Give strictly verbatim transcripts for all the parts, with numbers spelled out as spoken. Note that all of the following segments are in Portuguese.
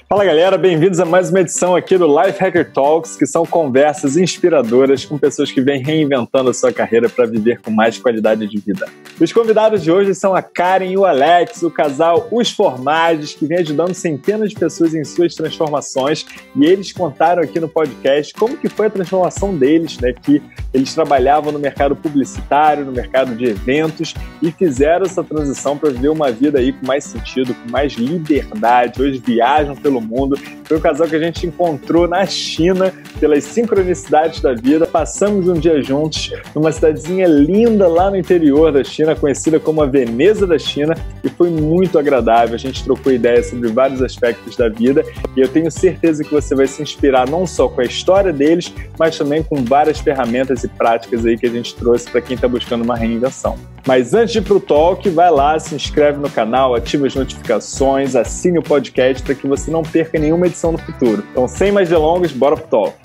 Fala galera, bem-vindos a mais uma edição aqui do Life Hacker Talks, que são conversas inspiradoras com pessoas que vêm reinventando a sua carreira para viver com mais qualidade de vida. Os convidados de hoje são a Karen e o Alex, o casal Os Formados, que vem ajudando centenas de pessoas em suas transformações, e eles contaram aqui no podcast como que foi a transformação deles, né, que eles trabalhavam no mercado publicitário, no mercado de eventos, e fizeram essa transição para viver uma vida aí com mais sentido, com mais liberdade. Hoje viajam pelo mundo. Foi um casal que a gente encontrou na China, pelas sincronicidades da vida. Passamos um dia juntos numa cidadezinha linda lá no interior da China, conhecida como a Veneza da China, e foi muito agradável. A gente trocou ideias sobre vários aspectos da vida e eu tenho certeza que você vai se inspirar não só com a história deles, mas também com várias ferramentas e práticas aí que a gente trouxe para quem está buscando uma reinvenção. Mas antes de ir pro talk, vai lá, se inscreve no canal, ativa as notificações, assine o podcast para que você não perca nenhuma edição no futuro. Então, sem mais delongas, bora pro talk.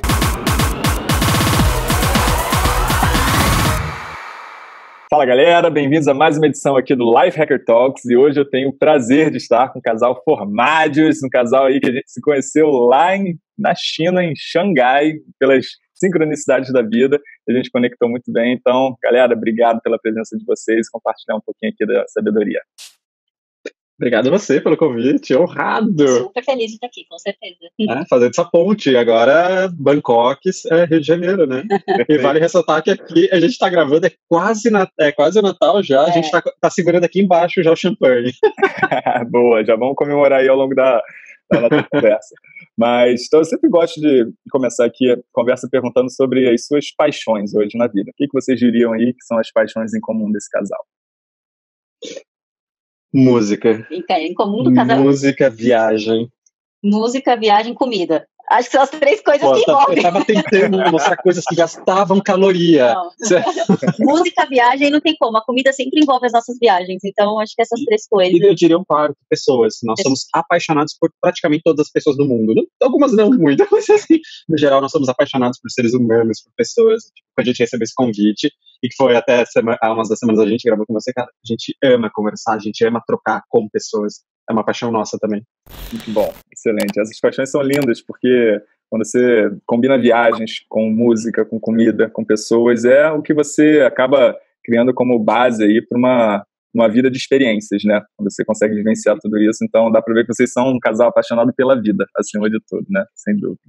Fala galera, bem-vindos a mais uma edição aqui do Life Hacker Talks, e hoje eu tenho o prazer de estar com o casal Formados, um casal aí que a gente se conheceu lá em, na China, em Xangai, pelas sincronicidades da vida. A gente conectou muito bem. Então, galera, obrigado pela presença de vocês e compartilhar um pouquinho aqui da sabedoria. Obrigado a você pelo convite, honrado. Super feliz de estar aqui, com certeza. É, fazendo essa ponte, agora Bangkok é Rio de Janeiro, né? E vale ressaltar que aqui a gente está gravando, é quase, na, é quase o Natal já, é. A gente está tá segurando aqui embaixo já o champanhe. Boa, já vamos comemorar aí ao longo da, da nossa conversa. Mas então, eu sempre gosto de começar aqui a conversa perguntando sobre as suas paixões hoje na vida. O que, que vocês diriam aí que são as paixões em comum desse casal? Música. Então, em comum do casal. Música, viagem. Música, viagem, comida. Acho que são as três coisas Pô, que envolvem. Eu tava tentando mostrar coisas que gastavam caloria. Música, viagem, não tem como. A comida sempre envolve as nossas viagens. Então, acho que essas três coisas. E eu diria um quarto, pessoas. Nós somos apaixonados por praticamente todas as pessoas do mundo. Algumas não muito, mas assim, no geral, nós somos apaixonados por seres humanos, por pessoas. Tipo, quando a gente recebeu esse convite, e que foi até semana, há umas das semanas a gente gravou com você, cara, a gente ama conversar, a gente ama trocar com pessoas. É uma paixão nossa também. Muito bom, excelente. Essas paixões são lindas, porque quando você combina viagens com música, com comida, com pessoas, é o que você acaba criando como base aí para uma, uma vida de experiências, né? Quando você consegue vivenciar tudo isso, então dá para ver que vocês são um casal apaixonado pela vida, acima de tudo, né? Sem dúvida.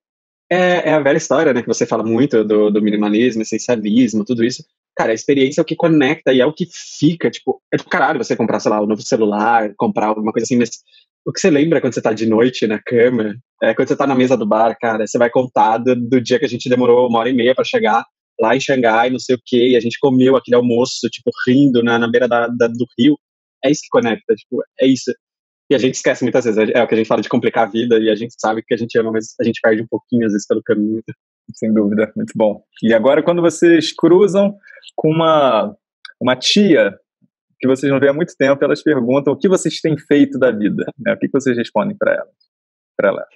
É, é a velha história, né? Que você fala muito do, do minimalismo, essencialismo, tudo isso. Cara, a experiência é o que conecta e é o que fica, tipo, é do caralho você comprar, sei lá, um novo celular, comprar alguma coisa assim, mas o que você lembra quando você tá de noite na cama, é quando você tá na mesa do bar, cara, você vai contar do, do dia que a gente demorou uma hora e meia pra chegar lá em Xangai, não sei o quê, e a gente comeu aquele almoço, tipo, rindo na, na beira da, da, do rio. É isso que conecta, tipo, é isso. E a gente esquece muitas vezes, é o que a gente fala de complicar a vida, e a gente sabe que a gente ama, mas a gente perde um pouquinho, às vezes, pelo caminho. Sem dúvida, muito bom. E agora, quando vocês cruzam com uma, uma tia que vocês não veem há muito tempo, elas perguntam o que vocês têm feito da vida, né? O que vocês respondem para ela? Para ela?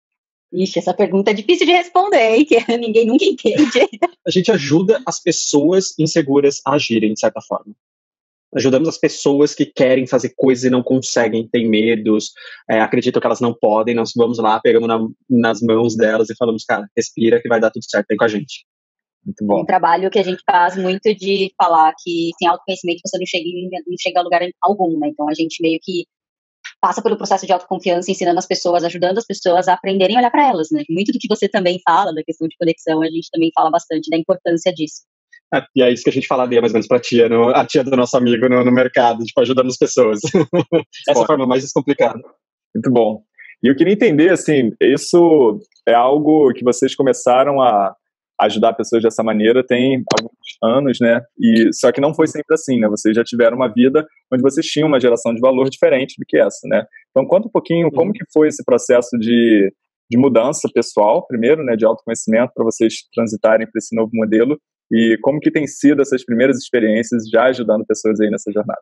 Ixi, essa pergunta é difícil de responder, hein? Que ninguém nunca entende. A gente ajuda as pessoas inseguras a agirem, de certa forma. Ajudamos as pessoas que querem fazer coisas e não conseguem, têm medos, é, acreditam que elas não podem. Nós vamos lá, pegamos na, nas mãos delas e falamos, cara, respira que vai dar tudo certo, vem com a gente. Muito bom. Um trabalho que a gente faz muito de falar que sem autoconhecimento você não chega, não chega a lugar algum, né? Então a gente meio que passa pelo processo de autoconfiança, ensinando as pessoas, ajudando as pessoas a aprenderem a olhar para elas, né? Muito do que você também fala, da questão de conexão, a gente também fala bastante da importância disso. É, e é isso que a gente falaria mais ou menos pra tia, no, a tia do nosso amigo no, no mercado, tipo, ajudando as pessoas. Essa é a forma mais descomplicada. Muito bom. E eu queria entender, assim, isso é algo que vocês começaram a ajudar pessoas dessa maneira tem alguns anos, né? E, só que não foi sempre assim, né? Vocês já tiveram uma vida onde vocês tinham uma geração de valor diferente do que essa, né? Então, conta um pouquinho como que foi esse processo de, de mudança pessoal, primeiro, né? De autoconhecimento, para vocês transitarem para esse novo modelo. E como que tem sido essas primeiras experiências já ajudando pessoas aí nessa jornada?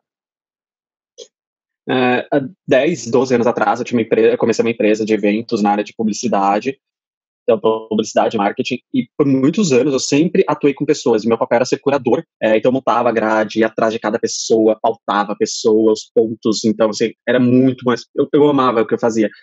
Uh, há dez, doze anos atrás, eu, tinha uma empresa, eu comecei uma empresa de eventos na área de publicidade, então publicidade e marketing, e por muitos anos eu sempre atuei com pessoas, e meu papel era ser curador, é, então eu montava a grade, ia atrás de cada pessoa, pautava a pessoa, os pontos, então assim, era muito mais, eu, eu amava o que eu fazia.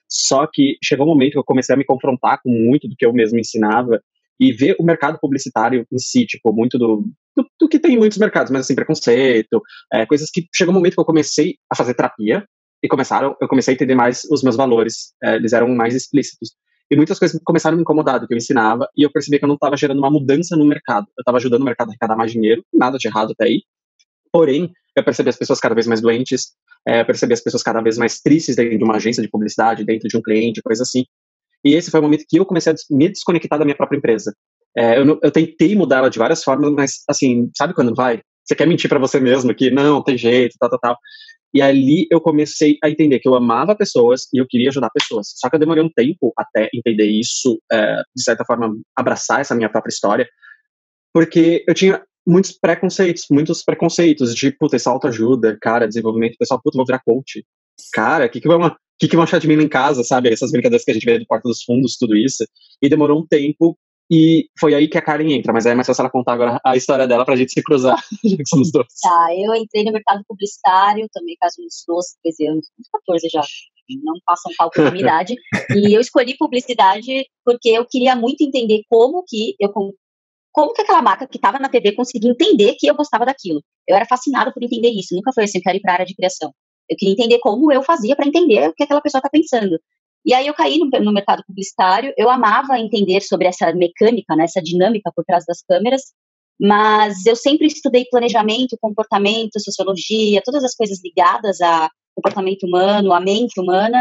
Só que chegou um momento que eu comecei a me confrontar com muito do que eu mesmo ensinava e ver o mercado publicitário em si, tipo, muito do, do, do que tem em muitos mercados, mas assim, preconceito, é, coisas que chegou um momento que eu comecei a fazer terapia e começaram, eu comecei a entender mais os meus valores, é, eles eram mais explícitos. E muitas coisas começaram a me incomodar do que eu ensinava, e eu percebi que eu não estava gerando uma mudança no mercado. Eu estava ajudando o mercado a arrecadar mais dinheiro, nada de errado até aí. Porém, eu percebi as pessoas cada vez mais doentes, é, eu percebi as pessoas cada vez mais tristes dentro de uma agência de publicidade, dentro de um cliente, coisa assim. E esse foi o momento que eu comecei a me desconectar da minha própria empresa. É, eu, não, eu tentei mudar ela de várias formas, mas, assim, sabe quando vai? Você quer mentir para você mesmo que não, tem jeito, tal, tal, tal. E ali eu comecei a entender que eu amava pessoas e eu queria ajudar pessoas. Só que eu demorei um tempo até entender isso, é, de certa forma, abraçar essa minha própria história, porque eu tinha muitos preconceitos, muitos preconceitos de, puta, essa autoajuda, cara, desenvolvimento pessoal, puta, vou virar coach. Cara, o que que vão, que que vão achar de mim lá em casa, sabe? Essas brincadeiras que a gente vê do Porta dos Fundos, tudo isso. E demorou um tempo, e foi aí que a Karen entra, mas aí é mais fácil ela contar agora a história dela pra gente se cruzar, já que somos dois. Tá, eu entrei no mercado publicitário, também faz uns doze, treze anos, uns quatorze já, não façam cálculo da minha idade, e eu escolhi publicidade porque eu queria muito entender como que eu como que aquela marca que estava na T V conseguia entender que eu gostava daquilo. Eu era fascinada por entender isso, nunca foi assim, eu quero ir para a área de criação. Eu queria entender como eu fazia para entender o que aquela pessoa está pensando. E aí eu caí no, no mercado publicitário, eu amava entender sobre essa mecânica, né, essa dinâmica por trás das câmeras, mas eu sempre estudei planejamento, comportamento, sociologia, todas as coisas ligadas a comportamento humano, a mente humana,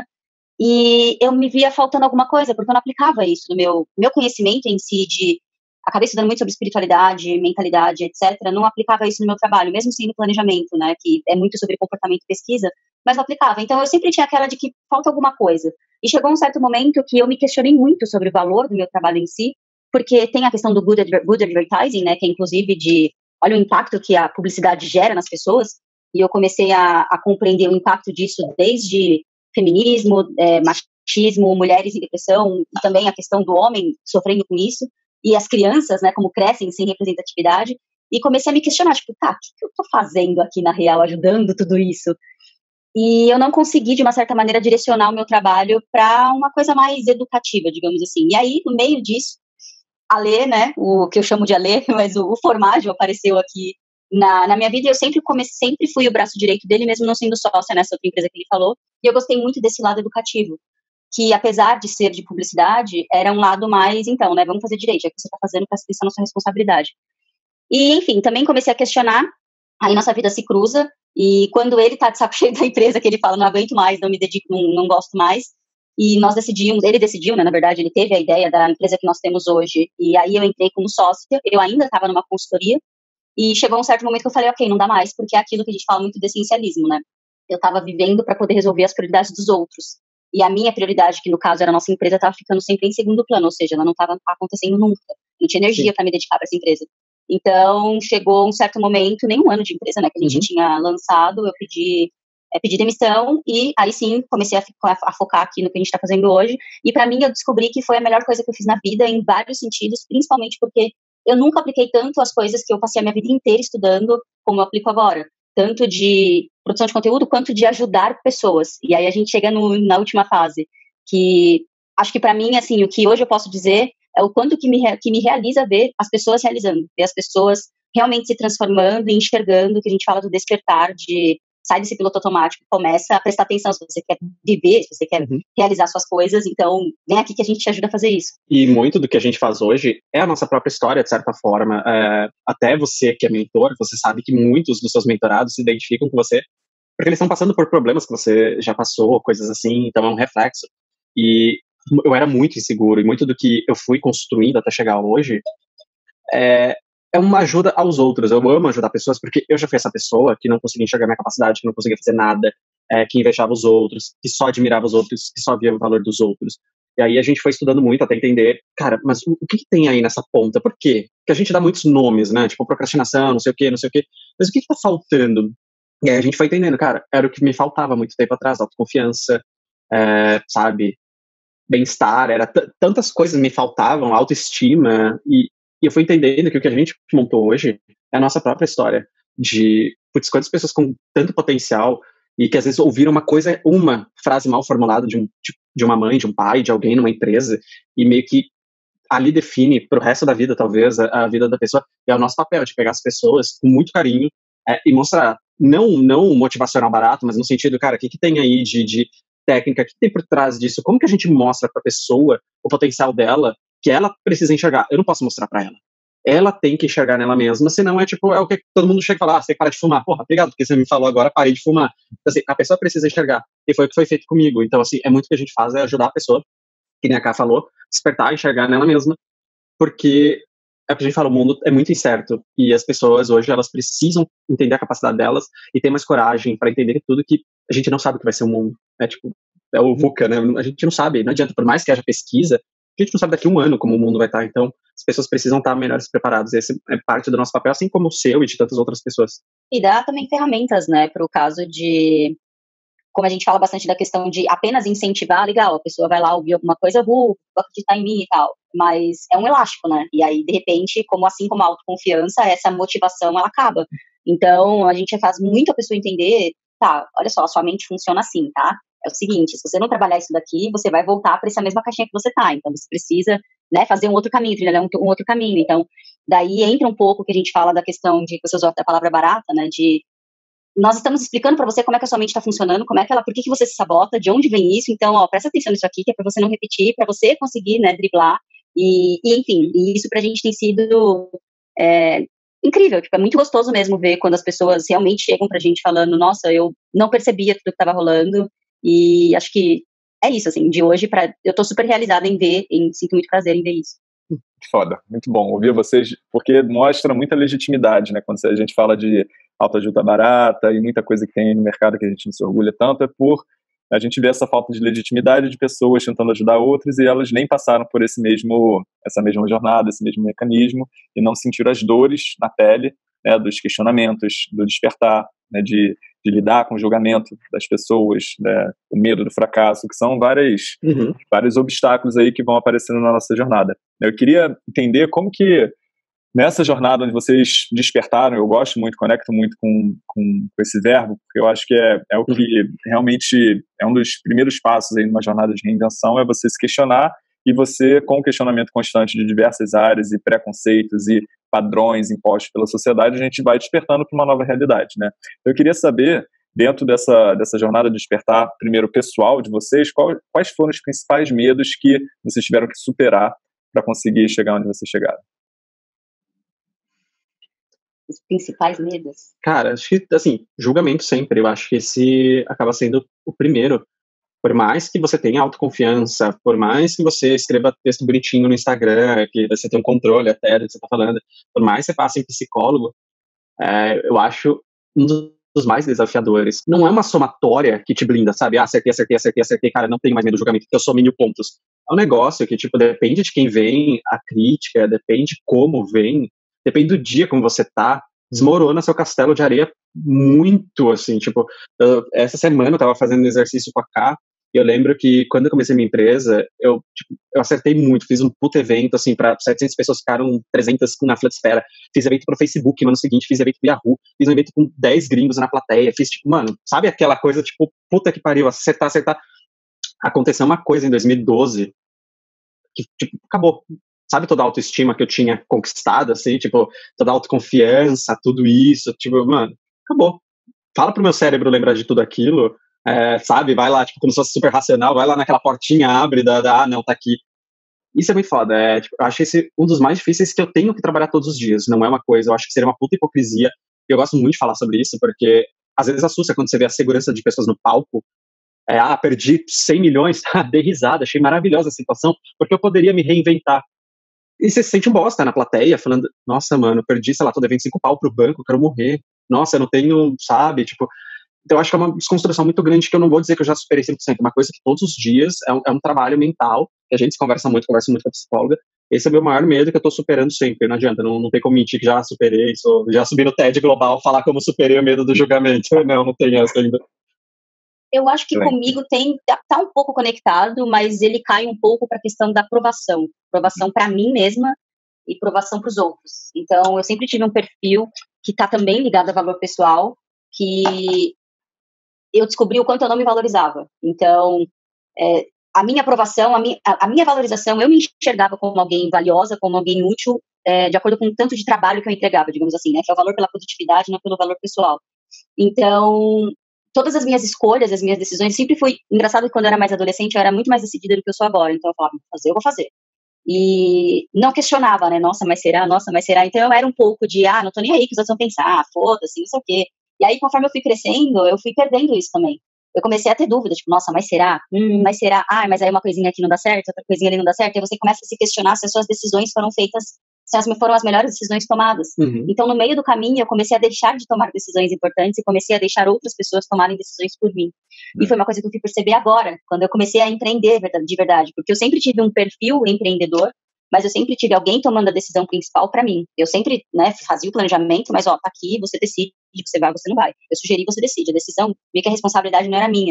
e eu me via faltando alguma coisa, porque eu não aplicava isso no meu, meu conhecimento em si de... Acabei estudando muito sobre espiritualidade, mentalidade, etcétera. Não aplicava isso no meu trabalho, mesmo sendo planejamento, né, que é muito sobre comportamento e pesquisa, mas não aplicava. Então, eu sempre tinha aquela de que falta alguma coisa. E chegou um certo momento que eu me questionei muito sobre o valor do meu trabalho em si, porque tem a questão do good, adver- good advertising, né, que é inclusive de, olha o impacto que a publicidade gera nas pessoas, e eu comecei a, a compreender o impacto disso desde feminismo, é, machismo, mulheres em depressão, e também a questão do homem sofrendo com isso, e as crianças, né, como crescem sem representatividade, e comecei a me questionar, tipo, tá, o que, que eu tô fazendo aqui na real, ajudando tudo isso? E eu não consegui, de uma certa maneira, direcionar o meu trabalho para uma coisa mais educativa, digamos assim. E aí, no meio disso, a Lê, né, o que eu chamo de Alê, mas o, o Formaggio apareceu aqui na, na minha vida, e eu sempre, comecei, sempre fui o braço direito dele, mesmo não sendo sócia nessa outra empresa que ele falou, e eu gostei muito desse lado educativo, que apesar de ser de publicidade, era um lado mais, então, né, vamos fazer direito, já que você está fazendo, presta atenção na sua responsabilidade. E, enfim, também comecei a questionar, aí nossa vida se cruza, e quando ele tá de saco cheio da empresa, que ele fala, não aguento mais, não me dedico, não, não gosto mais, e nós decidimos, ele decidiu, né, na verdade, ele teve a ideia da empresa que nós temos hoje, e aí eu entrei como sócia, eu ainda estava numa consultoria, e chegou um certo momento que eu falei, ok, não dá mais, porque é aquilo que a gente fala muito de essencialismo, né, eu estava vivendo para poder resolver as prioridades dos outros. E a minha prioridade, que no caso era a nossa empresa, estava ficando sempre em segundo plano, ou seja, ela não estava acontecendo nunca. Não tinha energia para me dedicar para essa empresa. Então, chegou um certo momento, nem um ano de empresa, né, que a gente uhum. tinha lançado, eu pedi, é, pedi demissão, e aí sim, comecei a, a focar aqui no que a gente está fazendo hoje. E para mim, eu descobri que foi a melhor coisa que eu fiz na vida, em vários sentidos, principalmente porque eu nunca apliquei tanto as coisas que eu passei a minha vida inteira estudando, como eu aplico agora. Tanto de produção de conteúdo, quanto de ajudar pessoas. E aí a gente chega no, na última fase, que acho que para mim, assim, o que hoje eu posso dizer é o quanto que me, que me realiza ver as pessoas realizando, ver as pessoas realmente se transformando e enxergando, que a gente fala do despertar, de sai desse piloto automático, começa a prestar atenção, se você quer viver, se você quer uhum. realizar suas coisas, então vem aqui que a gente te ajuda a fazer isso. E muito do que a gente faz hoje é a nossa própria história, de certa forma. É, até você que é mentor, você sabe que muitos dos seus mentorados se identificam com você, porque eles estão passando por problemas que você já passou, coisas assim, então é um reflexo. E eu era muito inseguro, e muito do que eu fui construindo até chegar hoje é, é uma ajuda aos outros. Eu amo ajudar pessoas, porque eu já fui essa pessoa que não conseguia enxergar minha capacidade, que não conseguia fazer nada, é, que invejava os outros, que só admirava os outros, que só via o valor dos outros. E aí a gente foi estudando muito até entender, cara, mas o, o que, que tem aí nessa ponta? Por quê? Porque a gente dá muitos nomes, né? Tipo, procrastinação, não sei o quê, não sei o quê. Mas o que que tá faltando? E aí a gente foi entendendo, cara, era o que me faltava muito tempo atrás, autoconfiança, é, sabe? Bem-estar, era t- tantas coisas me faltavam, autoestima, e, e eu fui entendendo que o que a gente montou hoje é a nossa própria história, de, putz, quantas pessoas com tanto potencial e que às vezes ouviram uma coisa, uma frase mal formulada de, um, de uma mãe, de um pai, de alguém numa empresa, e meio que ali define pro resto da vida, talvez, a, a vida da pessoa. E é o nosso papel de pegar as pessoas com muito carinho é, e mostrar, não, não motivacional barato, mas no sentido, cara, o que, que tem aí de, de técnica, o que, que tem por trás disso? Como que a gente mostra pra pessoa o potencial dela, que ela precisa enxergar? Eu não posso mostrar pra ela. Ela tem que enxergar nela mesma, senão é tipo, é o que todo mundo chega e fala, ah, você tem que parar de fumar. Porra, obrigado, porque você me falou agora, parei de fumar. Então, assim, a pessoa precisa enxergar. E foi o que foi feito comigo. Então, assim, é muito o que a gente faz, é ajudar a pessoa, que nem a Ká falou, despertar, enxergar nela mesma, porque é o que a gente fala, o mundo é muito incerto, e as pessoas hoje, elas precisam entender a capacidade delas e ter mais coragem para entender tudo que a gente não sabe o que vai ser o mundo. É tipo, é o VUCA, né? A gente não sabe, não adianta, por mais que haja pesquisa, a gente não sabe daqui a um ano como o mundo vai estar, então as pessoas precisam estar melhores preparadas. Esse é parte do nosso papel, assim como o seu e de tantas outras pessoas. E dá também ferramentas, né, para o caso de, como a gente fala bastante da questão de apenas incentivar, legal, a pessoa vai lá ouvir alguma coisa, uh, vou acreditar em mim e tal, mas é um elástico, né, e aí, de repente, como assim como a autoconfiança, essa motivação, ela acaba. Então, a gente faz muito a pessoa entender, tá, olha só, a sua mente funciona assim, tá? É o seguinte, se você não trabalhar isso daqui, você vai voltar para essa mesma caixinha que você tá, então você precisa, né, fazer um outro caminho, trilhar um, um outro caminho. Então, daí entra um pouco que a gente fala da questão de, você usou a palavra barata, né, de nós estamos explicando para você como é que a sua mente está funcionando, como é que ela, por que, que você se sabota, de onde vem isso, então, ó, presta atenção nisso aqui, que é para você não repetir, para você conseguir, né, driblar, e, e enfim, e isso pra gente tem sido é, incrível, tipo, é muito gostoso mesmo ver quando as pessoas realmente chegam pra gente falando, nossa, eu não percebia tudo que estava rolando, e acho que é isso, assim, de hoje pra, eu tô super realizada em ver, em, sinto muito prazer em ver isso. Foda, muito bom ouvir vocês, porque mostra muita legitimidade, né, quando a gente fala de autoajuda barata e muita coisa que tem no mercado que a gente não se orgulha tanto, é por a gente ver essa falta de legitimidade de pessoas tentando ajudar outras e elas nem passaram por esse mesmo, essa mesma jornada, esse mesmo mecanismo e não sentiram as dores na pele, né, dos questionamentos, do despertar, né, de, de lidar com o julgamento das pessoas, né, o medo do fracasso, que são várias, uhum. vários obstáculos aí que vão aparecendo na nossa jornada. Eu queria entender como que nessa jornada onde vocês despertaram, eu gosto muito, conecto muito com, com, com esse verbo, porque eu acho que é, é o que realmente é um dos primeiros passos aí numa jornada de reinvenção, é você se questionar e você, com o questionamento constante de diversas áreas e preconceitos e padrões impostos pela sociedade, a gente vai despertando para uma nova realidade, né? Eu queria saber, dentro dessa, dessa jornada de despertar, primeiro pessoal de vocês, qual, quais foram os principais medos que vocês tiveram que superar para conseguir chegar onde vocês chegaram? Os principais medos? Cara, acho que, assim, julgamento sempre. Eu acho que esse acaba sendo o primeiro. Por mais que você tenha autoconfiança, por mais que você escreva texto bonitinho no Instagram, que você tem um controle até do que você tá falando, por mais que você passe em psicólogo, é, eu acho um dos mais desafiadores. Não é uma somatória que te blinda, sabe? Ah, acertei, acertei, acertei, acertei, cara, não tenho mais medo do julgamento, porque eu sou mil pontos. É um negócio que, tipo, depende de quem vem a crítica, depende como vem, depende do dia como você tá, desmorona seu castelo de areia muito, assim, tipo, eu, essa semana eu tava fazendo um exercício com a Ká, e eu lembro que quando eu comecei minha empresa, eu, tipo, eu acertei muito, fiz um puto evento, assim, pra setecentas pessoas, ficaram trezentas na Flatesfera, fiz evento pro Facebook no ano seguinte, fiz evento pro Yahoo, fiz um evento com dez gringos na plateia, fiz, tipo, mano, sabe aquela coisa, tipo, puta que pariu, acertar, acertar. Aconteceu uma coisa em dois mil e doze, que, tipo, acabou. Sabe toda a autoestima que eu tinha conquistado, assim, tipo, toda a autoconfiança, tudo isso, tipo, mano, acabou. Fala pro meu cérebro lembrar de tudo aquilo, é, sabe, vai lá, tipo, como se fosse super racional, vai lá naquela portinha, abre, da, da ah, não, tá aqui. Isso é muito foda, é, tipo, eu acho esse um dos mais difíceis que eu tenho que trabalhar todos os dias, não é uma coisa, eu acho que seria uma puta hipocrisia, e eu gosto muito de falar sobre isso, porque às vezes assusta quando você vê a segurança de pessoas no palco, é, ah, perdi cem milhões, dei risada, achei maravilhosa a situação, porque eu poderia me reinventar. E você se sente um bosta na plateia, falando, nossa, mano, perdi, sei lá, tô devendo cinco pau pro banco, quero morrer. Nossa, eu não tenho, sabe, tipo... Então, eu acho que é uma desconstrução muito grande que eu não vou dizer que eu já superei cem por cento. Uma coisa que todos os dias é um, é um trabalho mental, que a gente se conversa muito, conversa muito com a psicóloga. Esse é o meu maior medo que eu tô superando sempre. Não adianta, não, não tem como mentir que já superei, sou, já subi no TED Global, falar como superei o medo do julgamento. Não, não tem essa ainda. Eu acho que comigo tem, tá um pouco conectado, mas ele cai um pouco para a questão da aprovação. Aprovação para mim mesma e aprovação para os outros. Então, eu sempre tive um perfil que está também ligado a valor pessoal, que eu descobri o quanto eu não me valorizava. Então, é, a minha aprovação, a minha, a, a minha valorização, eu me enxergava como alguém valiosa, como alguém útil, é, de acordo com o tanto de trabalho que eu entregava, digamos assim, né? Que é o valor pela produtividade, não pelo valor pessoal. Então, todas as minhas escolhas, as minhas decisões, sempre foi... Engraçado que quando eu era mais adolescente, eu era muito mais decidida do que eu sou agora. Então, eu falava, vou fazer, eu vou fazer. E não questionava, né? Nossa, mas será? Nossa, mas será? Então, eu era um pouco de, ah, não tô nem aí que os outros vão pensar, ah, foda-se, não sei o quê. E aí, conforme eu fui crescendo, eu fui perdendo isso também. Eu comecei a ter dúvidas, tipo, nossa, mas será? Hum, mas será? Ah, mas aí uma coisinha aqui não dá certo, outra coisinha ali não dá certo. E você começa a se questionar se as suas decisões foram feitas, se as foram as melhores decisões tomadas. Uhum. Então, no meio do caminho, eu comecei a deixar de tomar decisões importantes e comecei a deixar outras pessoas tomarem decisões por mim. Uhum. E foi uma coisa que eu fui perceber agora, quando eu comecei a empreender de verdade. Porque eu sempre tive um perfil empreendedor, mas eu sempre tive alguém tomando a decisão principal para mim. Eu sempre, né, fazia o planejamento, mas, ó, tá aqui, você decide, você vai, você não vai. Eu sugeri, você decide. A decisão, meio que a responsabilidade não era minha.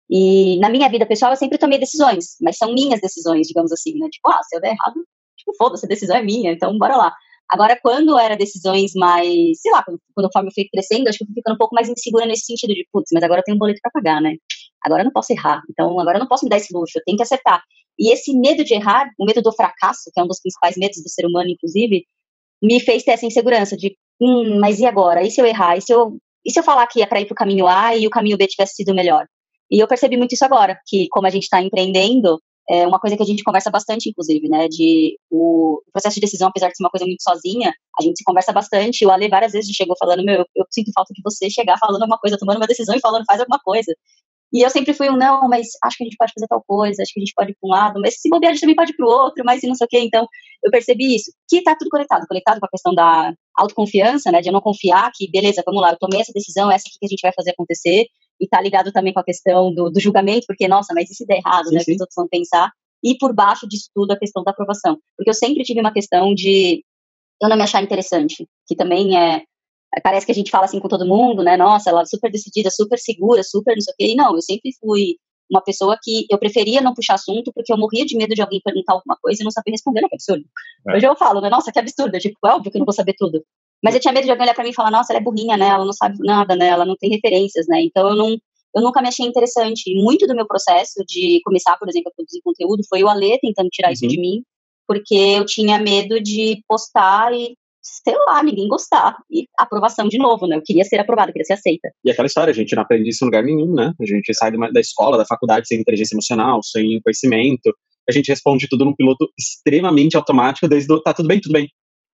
E na minha vida pessoal, eu sempre tomei decisões, mas são minhas decisões, digamos assim, né? Tipo, ah, se eu der errado, tipo, foda-se, a decisão é minha, então bora lá. Agora, quando era decisões mais, sei lá, quando, conforme eu fui crescendo, acho que eu fui ficando um pouco mais insegura nesse sentido de, putz, mas agora eu tenho um boleto pra pagar, né? Agora eu não posso errar, então agora eu não posso me dar esse luxo, eu tenho que acertar. E esse medo de errar, o medo do fracasso, que é um dos principais medos do ser humano, inclusive, me fez ter essa insegurança de, hum, mas e agora? E se eu errar? E se eu, e se eu falar que ia pra ir pro caminho A e o caminho B tivesse sido melhor? E eu percebi muito isso agora, que como a gente está empreendendo, é uma coisa que a gente conversa bastante, inclusive, né, de o processo de decisão, apesar de ser uma coisa muito sozinha, a gente se conversa bastante. O Ale várias vezes chegou falando, meu, eu, eu sinto falta de você chegar falando alguma coisa, tomando uma decisão e falando, faz alguma coisa. E eu sempre fui um, não, mas acho que a gente pode fazer tal coisa, acho que a gente pode ir para um lado, mas se bobear a gente também pode ir para o outro, mas e não sei o quê. Então, eu percebi isso, que tá tudo conectado, conectado com a questão da autoconfiança, né, de eu não confiar que, beleza, vamos lá, eu tomei essa decisão, essa aqui que a gente vai fazer acontecer, e tá ligado também com a questão do, do julgamento, porque, nossa, mas e se der errado, sim, né, sim. Que os outros vão pensar, e por baixo disso tudo a questão da aprovação, porque eu sempre tive uma questão de eu não me achar interessante, que também é, parece que a gente fala assim com todo mundo, né, nossa, ela é super decidida, super segura, super não sei o quê, e não, eu sempre fui uma pessoa que eu preferia não puxar assunto, porque eu morria de medo de alguém perguntar alguma coisa e não saber responder, né, que absurdo. É. Hoje eu falo, né, nossa, que absurdo, tipo, é óbvio que eu não vou saber tudo. Mas eu tinha medo de alguém olhar pra mim e falar, nossa, ela é burrinha, né, ela não sabe nada, né, ela não tem referências, né, então eu não, eu nunca me achei interessante. E muito do meu processo de começar, por exemplo, a produzir conteúdo foi o Ale tentando tirar uhum. isso de mim, porque eu tinha medo de postar e, sei lá, ninguém gostar. E aprovação de novo, né, eu queria ser aprovada, eu queria ser aceita. E aquela história, a gente não aprende isso em lugar nenhum, né, a gente sai da escola, da faculdade sem inteligência emocional, sem conhecimento, a gente responde tudo num piloto extremamente automático, desde o, tá tudo bem, tudo bem.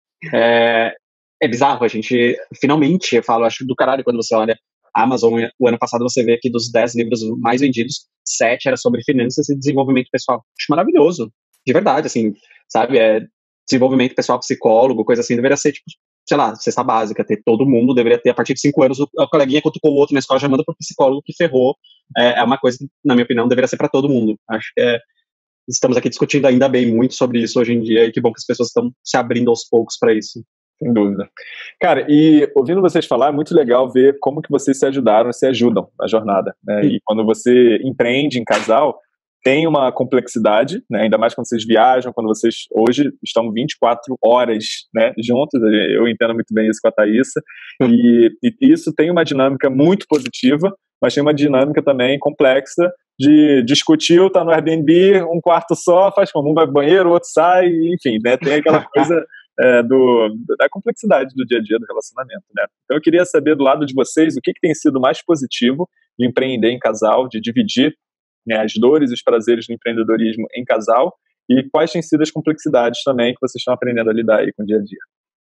É... É bizarro, a gente, finalmente, eu falo, acho do caralho quando você olha a Amazon, o ano passado você vê que dos dez livros mais vendidos, sete era sobre finanças e desenvolvimento pessoal. Acho maravilhoso, de verdade, assim, sabe, é, desenvolvimento pessoal, psicólogo, coisa assim, deveria ser, tipo, sei lá, cesta básica, ter todo mundo, deveria ter, a partir de cinco anos, o, a coleguinha cutucou o outro na escola, já manda pro psicólogo que ferrou, é, é uma coisa que, na minha opinião, deveria ser para todo mundo. Acho que é, estamos aqui discutindo ainda bem muito sobre isso hoje em dia, e que bom que as pessoas estão se abrindo aos poucos para isso. Sem dúvida. Cara, e ouvindo vocês falar, é muito legal ver como que vocês se ajudaram e se ajudam na jornada, né? E quando você empreende em casal, tem uma complexidade, né? Ainda mais quando vocês viajam, quando vocês hoje estão vinte e quatro horas, né, juntos, eu entendo muito bem isso com a Thaísa, e, e isso tem uma dinâmica muito positiva, mas tem uma dinâmica também complexa de discutir, tá no Airbnb, um quarto só, faz como um vai pro banheiro, o outro sai, enfim, né? Tem aquela coisa... É, do, da complexidade do dia a dia do relacionamento, né? Então eu queria saber do lado de vocês o que, que tem sido mais positivo de empreender em casal, de dividir, né, as dores e os prazeres do empreendedorismo em casal, e quais têm sido as complexidades também que vocês estão aprendendo a lidar aí com o dia a dia.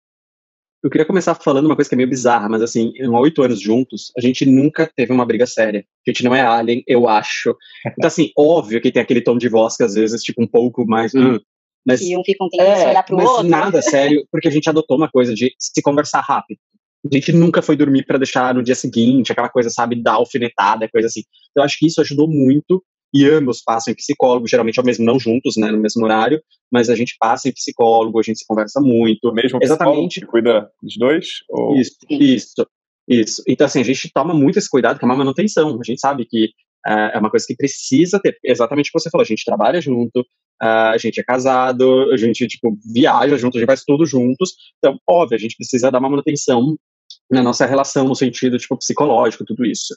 Eu queria começar falando uma coisa que é meio bizarra, mas assim, em oito anos juntos, a gente nunca teve uma briga séria. A gente não é alien, eu acho. Então assim, óbvio que tem aquele tom de voz que às vezes, tipo, um pouco mais... Hum, Mas, e um fica um tempo é, olhar pro mas outro. Nada sério, porque a gente adotou uma coisa de se conversar rápido. A gente nunca foi dormir para deixar no dia seguinte, aquela coisa, sabe, dar alfinetada, coisa assim. Então, eu acho que isso ajudou muito, e ambos passam em psicólogo, geralmente é o mesmo, não juntos, né, no mesmo horário, mas a gente passa em psicólogo, a gente se conversa muito. O mesmo exatamente que cuida dos dois? Ou... Isso, isso, isso. Então, assim, a gente toma muito esse cuidado com a manutenção. A gente sabe que uh, é uma coisa que precisa ter, exatamente o que você falou, a gente trabalha junto, uh, a gente é casado, a gente, tipo, viaja junto, a gente faz tudo juntos. Então, óbvio, a gente precisa dar uma manutenção na nossa relação, no sentido, tipo, psicológico, tudo isso.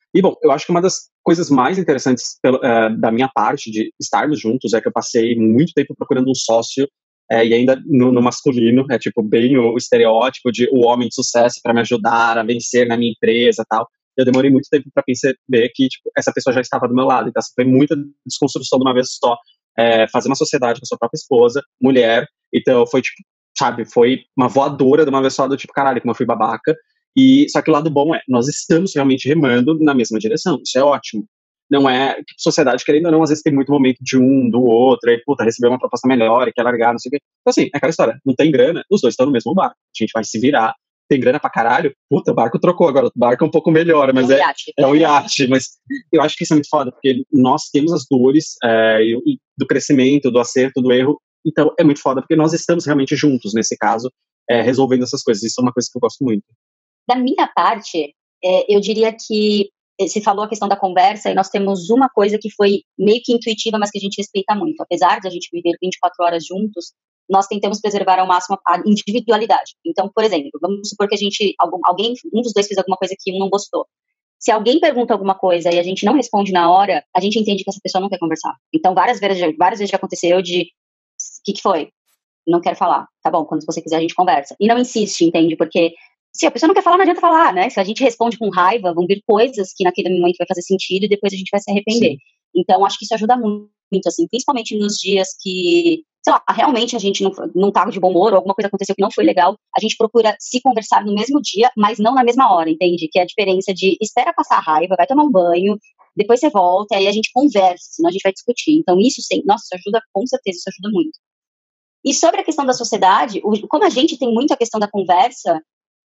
E, bom, eu acho que uma das coisas mais interessantes pelo, uh, da minha parte de estarmos juntos é que eu passei muito tempo procurando um sócio, uh, e ainda no, no masculino, é tipo bem o, o estereótipo de o homem de sucesso para me ajudar a vencer na minha empresa e tal. Eu demorei muito tempo para perceber que tipo, essa pessoa já estava do meu lado. Então, foi muita desconstrução de uma vez só. É, fazer uma sociedade com a sua própria esposa, mulher. Então, foi tipo, sabe, foi uma voadora de uma vez só, do tipo, caralho, como eu fui babaca. E, só que o lado bom é, nós estamos realmente remando na mesma direção. Isso é ótimo. Não é, que sociedade, querendo ou não, às vezes tem muito momento de um, do outro, aí, puta, recebeu uma proposta melhor e quer largar, não sei o quê. Então, assim, é aquela história, não tem grana, os dois estão no mesmo barco. A gente vai se virar. Tem grana pra caralho, puta, o barco trocou agora, o barco é um pouco melhor, mas é, é, é um iate, mas eu acho que isso é muito foda, porque nós temos as dores é, do crescimento, do acerto, do erro, então é muito foda, porque nós estamos realmente juntos, nesse caso, é, resolvendo essas coisas, isso é uma coisa que eu gosto muito. Da minha parte, é, eu diria que você falou a questão da conversa, e nós temos uma coisa que foi meio que intuitiva, mas que a gente respeita muito, apesar de a gente viver vinte e quatro horas juntos, nós tentamos preservar ao máximo a individualidade. Então, por exemplo, vamos supor que a gente, algum, alguém, um dos dois fez alguma coisa que um não gostou. Se alguém pergunta alguma coisa e a gente não responde na hora, a gente entende que essa pessoa não quer conversar. Então, várias vezes, várias vezes já aconteceu de, o que que foi? Não quero falar. Tá bom, quando você quiser a gente conversa. E não insiste, entende? Porque se a pessoa não quer falar, não adianta falar, né? Se a gente responde com raiva, vão vir coisas que naquele momento vai fazer sentido e depois a gente vai se arrepender. Sim. Então, acho que isso ajuda muito, assim, principalmente nos dias que, sei lá, realmente a gente não, não tá de bom humor, ou alguma coisa aconteceu que não foi legal, a gente procura se conversar no mesmo dia, mas não na mesma hora, entende? Que é a diferença de espera passar a raiva, vai tomar um banho, depois você volta, aí a gente conversa, senão a gente vai discutir. Então isso, sim, nossa, isso ajuda, com certeza, isso ajuda muito. E sobre a questão da sociedade, como a gente tem muito a questão da conversa,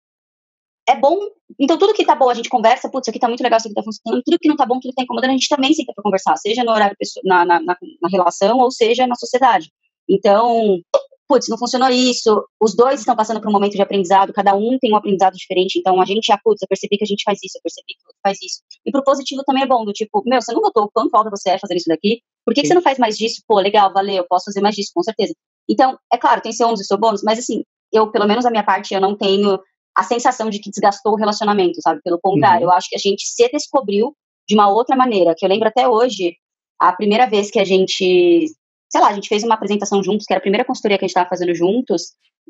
é bom, então tudo que tá bom a gente conversa, putz, isso aqui tá muito legal, isso aqui tá funcionando, tudo que não tá bom, tudo que tá incomodando, a gente também senta pra conversar, seja no horário, na, na, na, na relação, ou seja na sociedade. Então, putz, não funcionou isso, os dois estão passando por um momento de aprendizado, cada um tem um aprendizado diferente, então a gente, ah, putz, eu percebi que a gente faz isso, eu percebi que o outro faz isso. E pro positivo também é bom, do tipo, meu, você não notou o quão falta você é fazer isso daqui? Por que, que você não faz mais disso? Pô, legal, valeu, eu posso fazer mais disso, com certeza. Então, é claro, tem seu ônus e seu bônus, mas assim, eu, pelo menos a minha parte, eu não tenho a sensação de que desgastou o relacionamento, sabe? Pelo contrário, uhum. Eu acho que a gente se descobriu de uma outra maneira, que eu lembro até hoje, a primeira vez que a gente, sei lá, a gente fez uma apresentação juntos, que era a primeira consultoria que a gente estava fazendo juntos,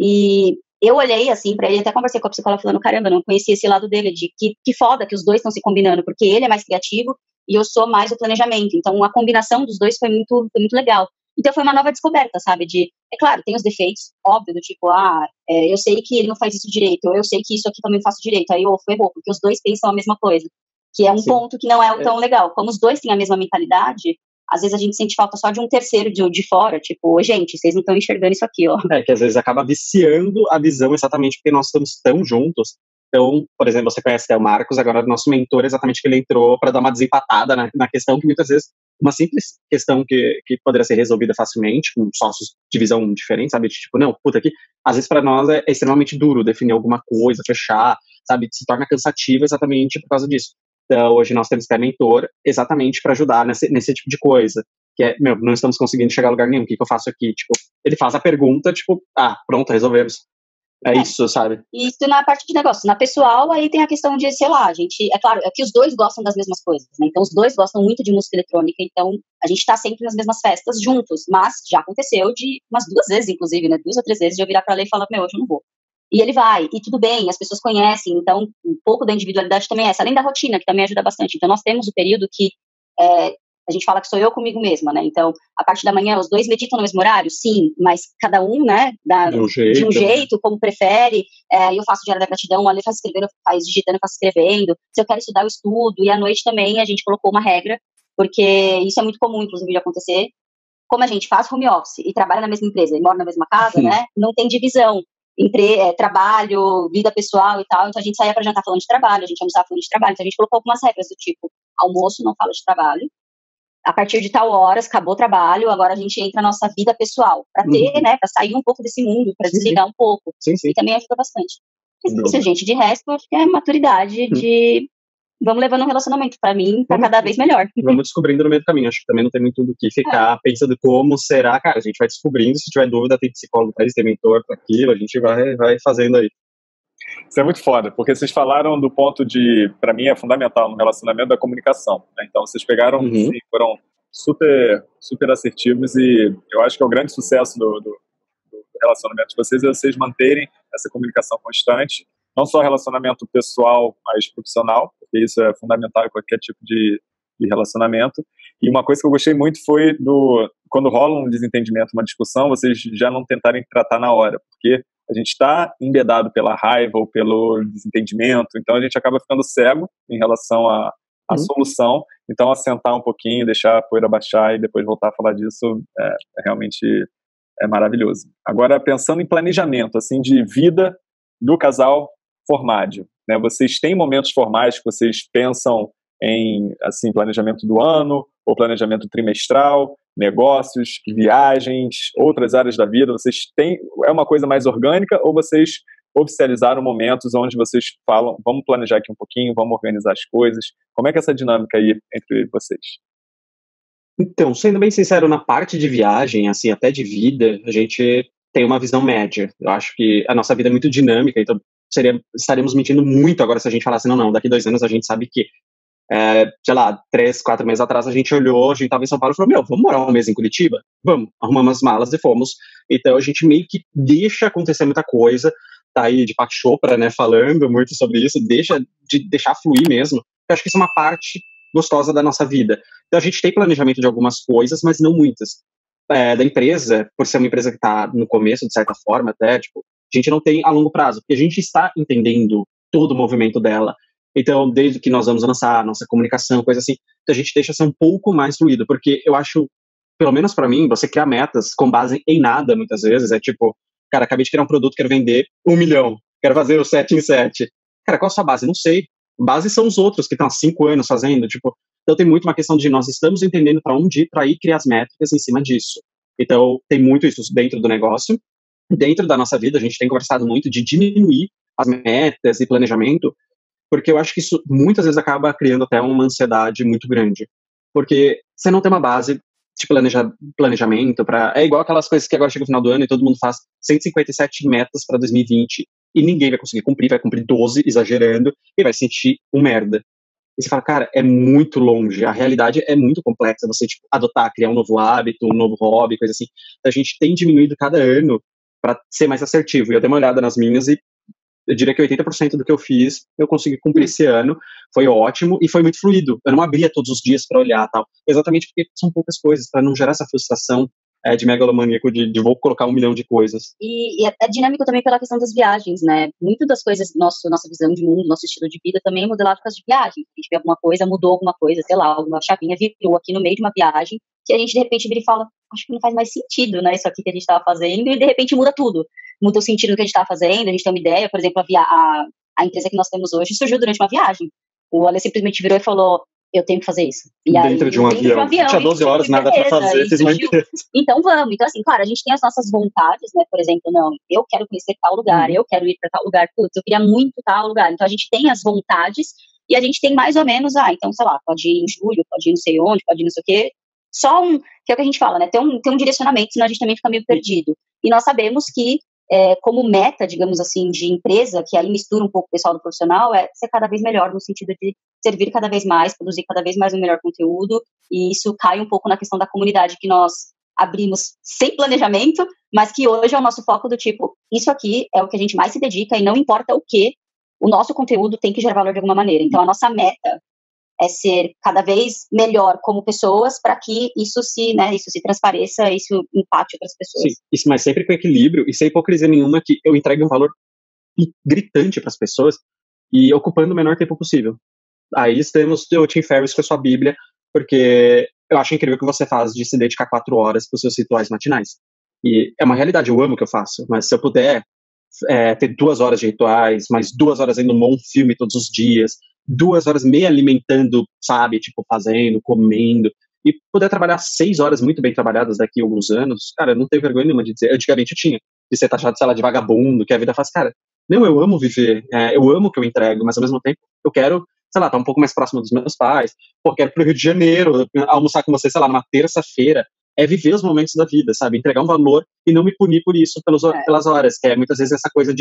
e eu olhei assim pra ele, até conversei com a psicóloga falando, caramba, não conhecia esse lado dele, de que, que foda que os dois estão se combinando, porque ele é mais criativo e eu sou mais o planejamento, então a combinação dos dois foi muito, foi muito legal. Então foi uma nova descoberta, sabe, de, é claro, tem os defeitos, óbvio, do tipo, ah, é, eu sei que ele não faz isso direito, ou eu sei que isso aqui também faço direito, aí eu errou, porque os dois pensam a mesma coisa, que é um Sim. ponto que não é tão legal. Como os dois têm a mesma mentalidade, às vezes a gente sente falta só de um terceiro de, de fora, tipo, gente, vocês não estão enxergando isso aqui, ó. É, que às vezes acaba viciando a visão exatamente porque nós estamos tão juntos. Então, por exemplo, você conhece até o Marcos, agora o nosso mentor, exatamente que ele entrou para dar uma desempatada na, na questão que muitas vezes, uma simples questão que, que poderia ser resolvida facilmente, com sócios de visão diferente, sabe, tipo, não, puta, aqui, às vezes para nós é, é extremamente duro definir alguma coisa, fechar, sabe, se torna cansativo exatamente por causa disso. Então, hoje nós temos até mentor exatamente para ajudar nesse, nesse tipo de coisa, que é, meu, não estamos conseguindo chegar a lugar nenhum, o que, que eu faço aqui? Tipo, ele faz a pergunta, tipo, ah, pronto, resolvemos. É, é isso, sabe? Isso na parte de negócio. Na pessoal, aí tem a questão de, sei lá, a gente, é claro, é que os dois gostam das mesmas coisas, né? Então, os dois gostam muito de música eletrônica, então a gente tá sempre nas mesmas festas juntos, mas já aconteceu de umas duas vezes, inclusive, né? Duas ou três vezes de eu virar pra ela e falar, meu, hoje eu não vou. E ele vai, e tudo bem, as pessoas conhecem, então um pouco da individualidade também é essa, além da rotina, que também ajuda bastante. Então, nós temos o período que é, a gente fala que sou eu comigo mesma, né? Então, a parte da manhã, os dois meditam no mesmo horário? Sim, mas cada um, né, dá, de um jeito, de um jeito como prefere. É, eu faço diário da gratidão, a Lê faz escrevendo, faz digitando, eu faço escrevendo. Se eu quero estudar, eu estudo. E à noite também a gente colocou uma regra, porque isso é muito comum, inclusive, de acontecer. Como a gente faz home office e trabalha na mesma empresa e mora na mesma casa, né, não tem divisão. Entre, é, trabalho, vida pessoal e tal, então a gente saía pra jantar falando de trabalho, a gente almoçava falando de trabalho, então a gente colocou algumas regras do tipo, almoço não fala de trabalho, a partir de tal horas, acabou o trabalho, agora a gente entra na nossa vida pessoal, pra ter, uhum. né, pra sair um pouco desse mundo, pra sim, desligar sim. um pouco, sim, sim. E também ajuda bastante. Mas isso, gente, de resto, acho que é maturidade uhum. de... Vamos levando um relacionamento, pra mim, tá cada vez melhor. Vamos descobrindo no meio do caminho, acho que também não tem muito do que ficar é. pensando como será, cara, a gente vai descobrindo, se tiver dúvida tem psicólogo pra isso, tem mentor pra aquilo, a gente vai, vai fazendo aí. Isso é muito foda, porque vocês falaram do ponto de, para mim é fundamental no relacionamento, da comunicação, né? Então vocês pegaram, Uhum. sim, foram super, super assertivos, e eu acho que é o grande sucesso do, do, do relacionamento de vocês é vocês manterem essa comunicação constante, não só relacionamento pessoal, mas profissional, porque isso é fundamental em qualquer tipo de, de relacionamento. E uma coisa que eu gostei muito foi do, quando rola um desentendimento, uma discussão, vocês já não tentarem tratar na hora, porque a gente está embedado pela raiva ou pelo desentendimento, então a gente acaba ficando cego em relação à, à uhum. solução. Então, assentar um pouquinho, deixar a poeira baixar e depois voltar a falar disso é, é realmente é maravilhoso. Agora, pensando em planejamento, assim, de vida do casal formádio, né? Vocês têm momentos formais que vocês pensam em, assim, planejamento do ano, ou planejamento trimestral, negócios, viagens, outras áreas da vida? Vocês têm, é uma coisa mais orgânica, ou vocês oficializaram momentos onde vocês falam, vamos planejar aqui um pouquinho, vamos organizar as coisas? Como é que é essa dinâmica aí entre vocês? Então, sendo bem sincero, na parte de viagem, assim, até de vida, a gente tem uma visão média. Eu acho que a nossa vida é muito dinâmica, então seria, estaríamos mentindo muito agora se a gente falasse, não, não, daqui dois anos a gente sabe que É, sei lá, três, quatro meses atrás a gente olhou, a gente tava em São Paulo e falou, meu, vamos morar um mês em Curitiba? Vamos, arrumamos as malas e fomos. Então a gente meio que deixa acontecer muita coisa, tá aí de Deepak Chopra, né, falando muito sobre isso, deixa de deixar fluir mesmo. Eu acho que isso é uma parte gostosa da nossa vida. Então a gente tem planejamento de algumas coisas, mas não muitas. É, da empresa, por ser uma empresa que tá no começo, de certa forma, até, tipo, a gente não tem a longo prazo, porque a gente está entendendo todo o movimento dela. Então, desde que nós vamos lançar a nossa comunicação, coisa assim, a gente deixa ser um pouco mais fluido, porque eu acho, pelo menos para mim, você criar metas com base em nada, muitas vezes, é tipo, cara, acabei de criar um produto, quero vender um milhão, quero fazer o sete em sete. Cara, qual a sua base? Não sei. Base são os outros que estão há cinco anos fazendo, tipo, então tem muito uma questão de nós estamos entendendo para onde ir, para ir criar as métricas em cima disso. Então, tem muito isso dentro do negócio. Dentro da nossa vida, a gente tem conversado muito de diminuir as metas e planejamento, porque eu acho que isso muitas vezes acaba criando até uma ansiedade muito grande. Porque você não tem uma base de planeja, planejamento para... É igual aquelas coisas que agora chega no final do ano e todo mundo faz cento e cinquenta e sete metas para dois mil e vinte e ninguém vai conseguir cumprir, vai cumprir doze, exagerando, e vai sentir um merda. E você fala, cara, é muito longe, a realidade é muito complexa, você tipo, adotar, criar um novo hábito, um novo hobby, coisa assim. Então, a gente tem diminuído cada ano para ser mais assertivo. E eu dei uma olhada nas minhas e eu diria que oitenta por cento do que eu fiz, eu consegui cumprir esse ano, foi ótimo e foi muito fluido. Eu não abria todos os dias para olhar tal, exatamente porque são poucas coisas, para não gerar essa frustração é, de megalomaníaco, de, de vou colocar um milhão de coisas. E, e é dinâmico também pela questão das viagens, né? Muito das coisas, nosso, nossa visão de mundo, nosso estilo de vida também é modelado por causa de viagem. A gente vê alguma coisa, mudou alguma coisa, sei lá, alguma chavinha virou aqui no meio de uma viagem, que a gente de repente vira e fala, acho que não faz mais sentido, né, isso aqui que a gente estava fazendo, e de repente muda tudo. Muda o sentido do que a gente estava fazendo, a gente tem uma ideia, por exemplo, a, via- a, a empresa que nós temos hoje surgiu durante uma viagem. O Ale simplesmente virou e falou, eu tenho que fazer isso. E dentro aí, de um dentro avião. De um avião Tinha doze horas, nada para fazer, fiz uma empresa. Então vamos. Então assim, claro, a gente tem as nossas vontades, né, por exemplo, não, eu quero conhecer tal lugar, eu quero ir para tal lugar, putz, eu queria muito tal lugar. Então a gente tem as vontades e a gente tem mais ou menos, ah, então sei lá, pode ir em julho, pode ir não sei onde, pode ir não sei o quê. Só um, que é o que a gente fala, né, tem um, tem um direcionamento, senão a gente também fica meio perdido. E nós sabemos que É, como meta, digamos assim, de empresa, que aí mistura um pouco o pessoal do profissional, é ser cada vez melhor no sentido de servir cada vez mais, produzir cada vez mais um melhor conteúdo, e isso cai um pouco na questão da comunidade que nós abrimos sem planejamento, mas que hoje é o nosso foco do tipo, isso aqui é o que a gente mais se dedica e não importa o que, o nosso conteúdo tem que gerar valor de alguma maneira. Então a nossa meta é ser cada vez melhor como pessoas para que isso se, né, isso se transpareça, isso impacte outras pessoas. Sim, isso, mas sempre com equilíbrio e sem hipocrisia nenhuma, que eu entregue um valor gritante para as pessoas e ocupando o menor tempo possível. Aí temos o Tim Ferriss com a sua Bíblia, porque eu acho incrível o que você faz de se dedicar quatro horas para os seus rituais matinais. E é uma realidade, eu amo o que eu faço, mas se eu puder é, ter duas horas de rituais, mais duas horas vendo um bom filme todos os dias, duas horas me alimentando, sabe, tipo, fazendo, comendo, e poder trabalhar seis horas muito bem trabalhadas daqui a alguns anos, cara, eu não tenho vergonha nenhuma de dizer, antigamente eu tinha, de ser taxado, sei lá, de vagabundo, que a vida faz, cara, não, eu amo viver, é, eu amo o que eu entrego, mas ao mesmo tempo eu quero, sei lá, estar um pouco mais próximo dos meus pais, pô, quero ir pro Rio de Janeiro, almoçar com você, sei lá, numa terça-feira, é viver os momentos da vida, sabe, entregar um valor e não me punir por isso pelos, é. pelas horas, que é muitas vezes essa coisa de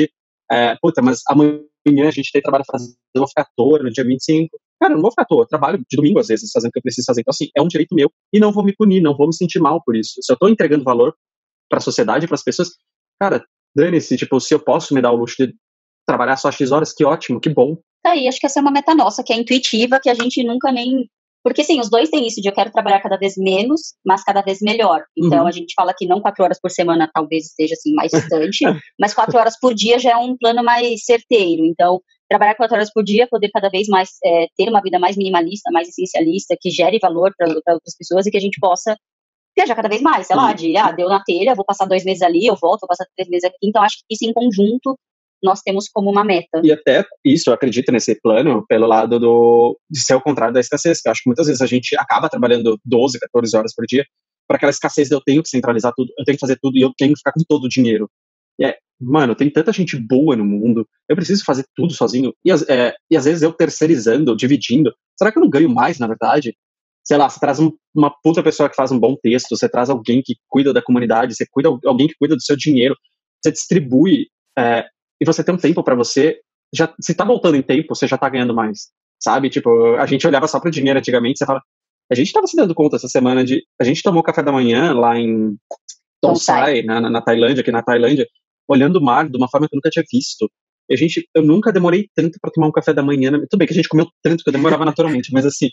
É, puta, mas amanhã a gente tem trabalho pra fazer, eu vou ficar à toa no dia vinte e cinco. Cara, eu não vou ficar à toa, eu trabalho de domingo às vezes, fazendo o que eu preciso fazer. Então, assim, é um direito meu e não vou me punir, não vou me sentir mal por isso. Se eu tô entregando valor pra sociedade, pras pessoas, cara, dane-se, tipo, se eu posso me dar o luxo de trabalhar só X horas, que ótimo, que bom. Tá aí, acho que essa é uma meta nossa, que é intuitiva, que a gente nunca nem... Porque, sim, os dois têm isso de eu quero trabalhar cada vez menos, mas cada vez melhor. Então, uhum. a gente fala que não quatro horas por semana talvez esteja, assim, mais distante, mas quatro horas por dia já é um plano mais certeiro. Então, trabalhar quatro horas por dia, poder cada vez mais é, ter uma vida mais minimalista, mais essencialista, que gere valor para outras pessoas e que a gente possa viajar cada vez mais, sei lá, de, ah, deu na telha, vou passar dois meses ali, eu volto, vou passar três meses aqui. Então, acho que isso em conjunto nós temos como uma meta. E até isso, eu acredito nesse plano, pelo lado do, de ser o contrário da escassez, que eu acho que muitas vezes a gente acaba trabalhando doze, quatorze horas por dia, para aquela escassez de eu tenho que centralizar tudo, eu tenho que fazer tudo e eu tenho que ficar com todo o dinheiro. E é, mano, tem tanta gente boa no mundo, eu preciso fazer tudo sozinho, e, é, e às vezes eu terceirizando, dividindo, será que eu não ganho mais, na verdade? Sei lá, você traz um, uma puta pessoa que faz um bom texto, você traz alguém que cuida da comunidade, você cuida alguém que cuida do seu dinheiro, você distribui, é, e você tem um tempo pra você, já, se tá voltando em tempo, você já tá ganhando mais, sabe? Tipo, a gente olhava só pro dinheiro antigamente, você fala, a gente tava se dando conta essa semana de, a gente tomou café da manhã lá em Tonsai, na, na, na Tailândia, aqui na Tailândia, olhando o mar de uma forma que eu nunca tinha visto. E a gente, eu nunca demorei tanto pra tomar um café da manhã, tudo bem que a gente comeu tanto que eu demorava naturalmente, mas assim,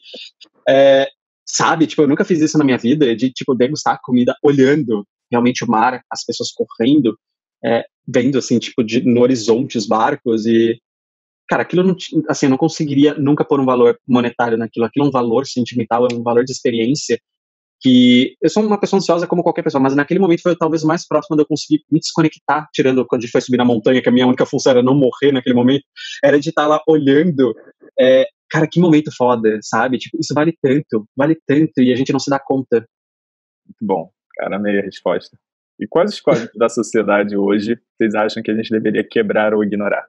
é, sabe, tipo, eu nunca fiz isso na minha vida, de, tipo, degustar comida olhando realmente o mar, as pessoas correndo, é, vendo, assim, tipo, de, no horizonte os barcos e, cara, aquilo, não, assim, eu não conseguiria nunca pôr um valor monetário naquilo, aquilo é um valor sentimental, é um valor de experiência, que eu sou uma pessoa ansiosa como qualquer pessoa, mas naquele momento foi talvez o mais próximo de eu conseguir me desconectar, tirando quando a gente foi subir na montanha, que a minha única função era não morrer naquele momento, era de estar lá olhando, é, cara, que momento foda, sabe? Tipo, isso vale tanto, vale tanto, e a gente não se dá conta. Muito bom, cara, amei a resposta. E quais os códigos da sociedade hoje vocês acham que a gente deveria quebrar ou ignorar?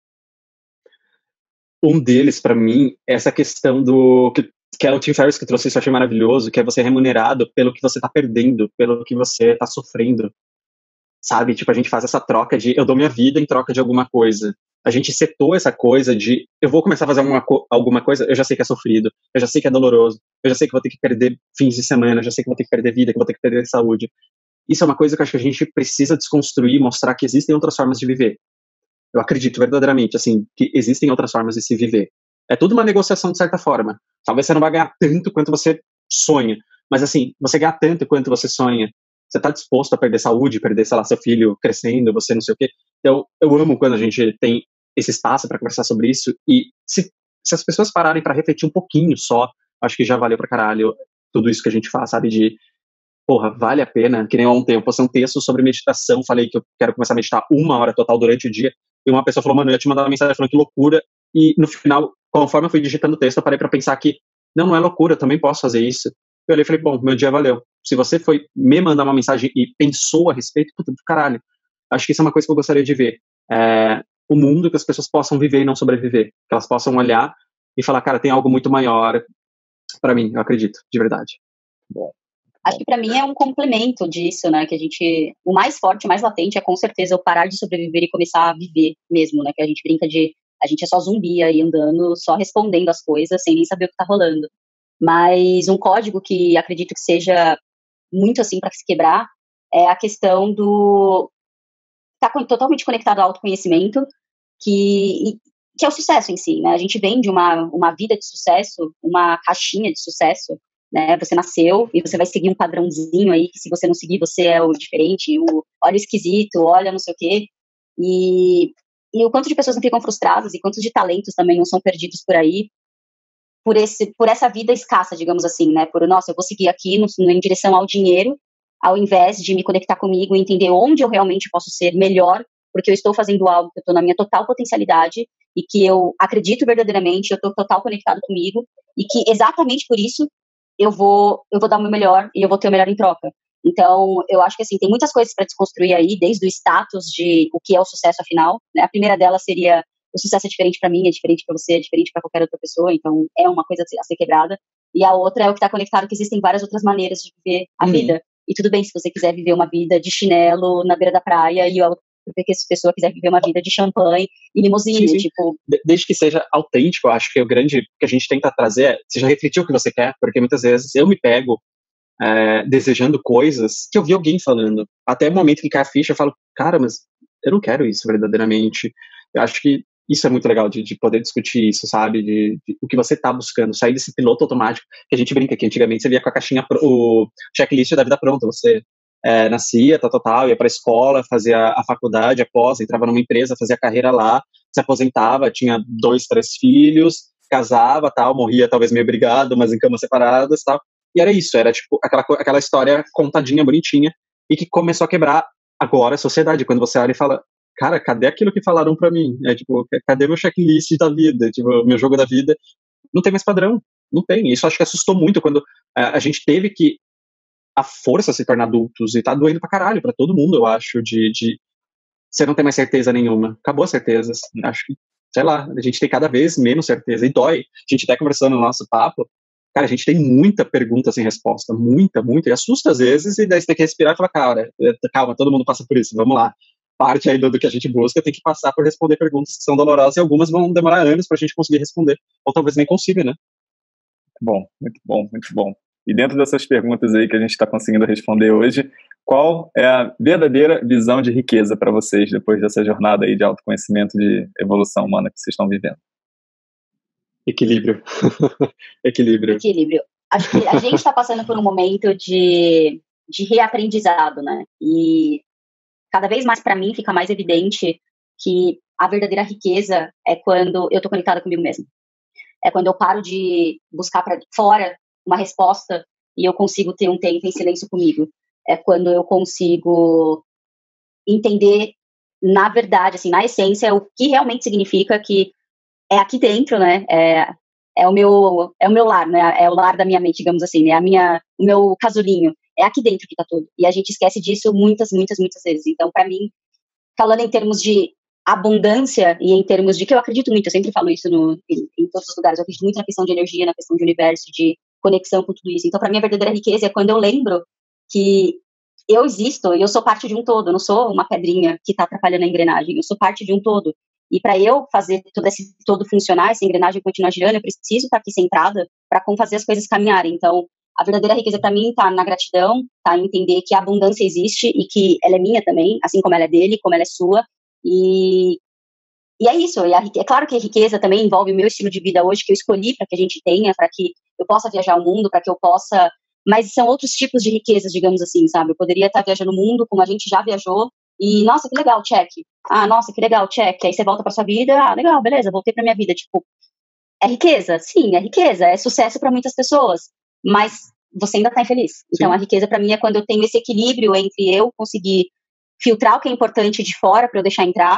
Um deles, pra mim, é essa questão do... Que, que é o Tim Ferriss que trouxe isso, eu achei maravilhoso, que é você remunerado pelo que você tá perdendo, pelo que você tá sofrendo. Sabe? Tipo, a gente faz essa troca de eu dou minha vida em troca de alguma coisa. A gente setou essa coisa de eu vou começar a fazer alguma, alguma coisa, eu já sei que é sofrido, eu já sei que é doloroso, eu já sei que vou ter que perder fins de semana, eu já sei que vou ter que perder vida, que vou ter que perder saúde. Isso é uma coisa que eu acho que a gente precisa desconstruir, mostrar que existem outras formas de viver. Eu acredito verdadeiramente, assim, que existem outras formas de se viver. É tudo uma negociação de certa forma. Talvez você não vai ganhar tanto quanto você sonha, mas assim, você ganhar tanto quanto você sonha, você tá disposto a perder saúde, perder, sei lá, seu filho crescendo, você não sei o quê. Então, eu amo quando a gente tem esse espaço para conversar sobre isso e se, se as pessoas pararem para refletir um pouquinho só, acho que já valeu pra caralho tudo isso que a gente faz, sabe, de porra, vale a pena, que nem ontem eu postei um texto sobre meditação, falei que eu quero começar a meditar uma hora total durante o dia, e uma pessoa falou, mano, eu ia te mandar uma mensagem falando que loucura, e no final, conforme eu fui digitando o texto, eu parei pra pensar que, não, não é loucura, eu também posso fazer isso. Eu olhei e falei, bom, meu dia valeu. Se você foi me mandar uma mensagem e pensou a respeito, puta do caralho. Acho que isso é uma coisa que eu gostaria de ver. É, o mundo que as pessoas possam viver e não sobreviver. Que elas possam olhar e falar, cara, tem algo muito maior pra mim, eu acredito, de verdade. Bom. Acho que pra mim é um complemento disso, né, que a gente, o mais forte, o mais latente é com certeza eu parar de sobreviver e começar a viver mesmo, né, que a gente brinca de, a gente é só zumbi aí andando, só respondendo as coisas sem nem saber o que tá rolando. Mas um código que acredito que seja muito assim pra se quebrar é a questão do, tá totalmente conectado ao autoconhecimento, que, que é o sucesso em si, né, a gente vem de uma, uma vida de sucesso, uma caixinha de sucesso, né, você nasceu e você vai seguir um padrãozinho aí, que se você não seguir, você é o diferente, o olha esquisito, olha não sei o quê, e, e o quanto de pessoas não ficam frustradas e quantos de talentos também não são perdidos por aí, por, esse, por essa vida escassa, digamos assim, né, por, nossa, eu vou seguir aqui no, em direção ao dinheiro, ao invés de me conectar comigo e entender onde eu realmente posso ser melhor, porque eu estou fazendo algo que eu estou na minha total potencialidade e que eu acredito verdadeiramente, eu estou total conectado comigo, e que exatamente por isso eu vou, eu vou dar o meu melhor e eu vou ter o melhor em troca. Então, eu acho que assim, tem muitas coisas para desconstruir aí, desde o status de o que é o sucesso afinal, né? A primeira delas seria, o sucesso é diferente para mim, é diferente para você, é diferente para qualquer outra pessoa, então é uma coisa a ser, a ser quebrada. E a outra é o que está conectado, que existem várias outras maneiras de viver a uhum. vida. E tudo bem se você quiser viver uma vida de chinelo na beira da praia e porque se a pessoa quiser viver uma vida de champanhe e limusine, sim, sim. tipo... Desde que seja autêntico, eu acho que o grande que a gente tenta trazer é, você já refletiu o que você quer? Porque muitas vezes eu me pego é, desejando coisas que eu vi alguém falando. Até o momento que cai a ficha, eu falo, cara, mas eu não quero isso verdadeiramente. Eu acho que isso é muito legal de, de poder discutir isso, sabe? De, de o que você tá buscando, sair desse piloto automático que a gente brinca que antigamente você via com a caixinha, o checklist da vida pronta, você é, nascia, tal, tal, tal, ia pra escola, fazia a faculdade, após, entrava numa empresa, fazia carreira lá, se aposentava, tinha dois, três filhos, casava, tal, morria talvez meio brigado, mas em camas separadas, tal. E era isso, era tipo aquela, aquela história contadinha, bonitinha, e que começou a quebrar agora a sociedade, quando você olha e fala, cara, cadê aquilo que falaram pra mim? É tipo, cadê meu checklist da vida? Tipo, meu jogo da vida? Não tem mais padrão, não tem. Isso acho que assustou muito quando a, a gente teve que a força se tornar adultos, e tá doendo pra caralho, pra todo mundo, eu acho, de, de você não tem mais certeza nenhuma. Acabou as certezas. Acho que, sei lá, a gente tem cada vez menos certeza, e dói. A gente até conversando no nosso papo, cara, a gente tem muita pergunta sem resposta, muita, muita, e assusta às vezes, e daí você tem que respirar e falar, cara, calma, todo mundo passa por isso, vamos lá. Parte aí do, do que a gente busca tem que passar por responder perguntas que são dolorosas, e algumas vão demorar anos pra gente conseguir responder, ou talvez nem consiga, né? Bom, muito bom, muito bom. E dentro dessas perguntas aí que a gente está conseguindo responder hoje, qual é a verdadeira visão de riqueza para vocês depois dessa jornada aí de autoconhecimento, de evolução humana que vocês estão vivendo? Equilíbrio. Equilíbrio. Equilíbrio. Acho que a gente está passando por um momento de, de reaprendizado, né? E cada vez mais para mim fica mais evidente que a verdadeira riqueza é quando eu tô conectada comigo mesma. É quando eu paro de buscar para fora uma resposta e eu consigo ter um tempo em silêncio comigo. É quando eu consigo entender, na verdade, assim, na essência, o que realmente significa que é aqui dentro, né? É, é o meu, é o meu lar, né? É o lar da minha mente, digamos assim, né? A minha, o meu casulinho. É aqui dentro que tá tudo. E a gente esquece disso muitas, muitas, muitas vezes. Então, para mim, falando em termos de abundância e em termos de que eu acredito muito, eu sempre falo isso no, em, em todos os lugares, eu acredito muito na questão de energia, na questão de universo, de conexão com tudo isso. Então, para mim, a verdadeira riqueza é quando eu lembro que eu existo e eu sou parte de um todo, eu não sou uma pedrinha que está atrapalhando a engrenagem, eu sou parte de um todo. E para eu fazer todo esse todo funcionar, essa engrenagem continuar girando, eu preciso estar aqui centrada para como fazer as coisas caminharem. Então, a verdadeira riqueza para mim está na gratidão, tá em entender que a abundância existe e que ela é minha também, assim como ela é dele, como ela é sua. E, e é isso. E a, é claro que a riqueza também envolve o meu estilo de vida hoje, que eu escolhi para que a gente tenha, para que eu possa viajar o mundo, para que eu possa... Mas são outros tipos de riquezas, digamos assim, sabe? Eu poderia estar viajando o mundo como a gente já viajou, e, nossa, que legal, check. Ah, nossa, que legal, check. Aí você volta pra sua vida, ah, legal, beleza, voltei pra minha vida. Tipo, é riqueza? Sim, é riqueza. É sucesso pra muitas pessoas. Mas você ainda tá infeliz. Então, Sim. a riqueza pra mim é quando eu tenho esse equilíbrio entre eu conseguir filtrar o que é importante de fora pra eu deixar entrar,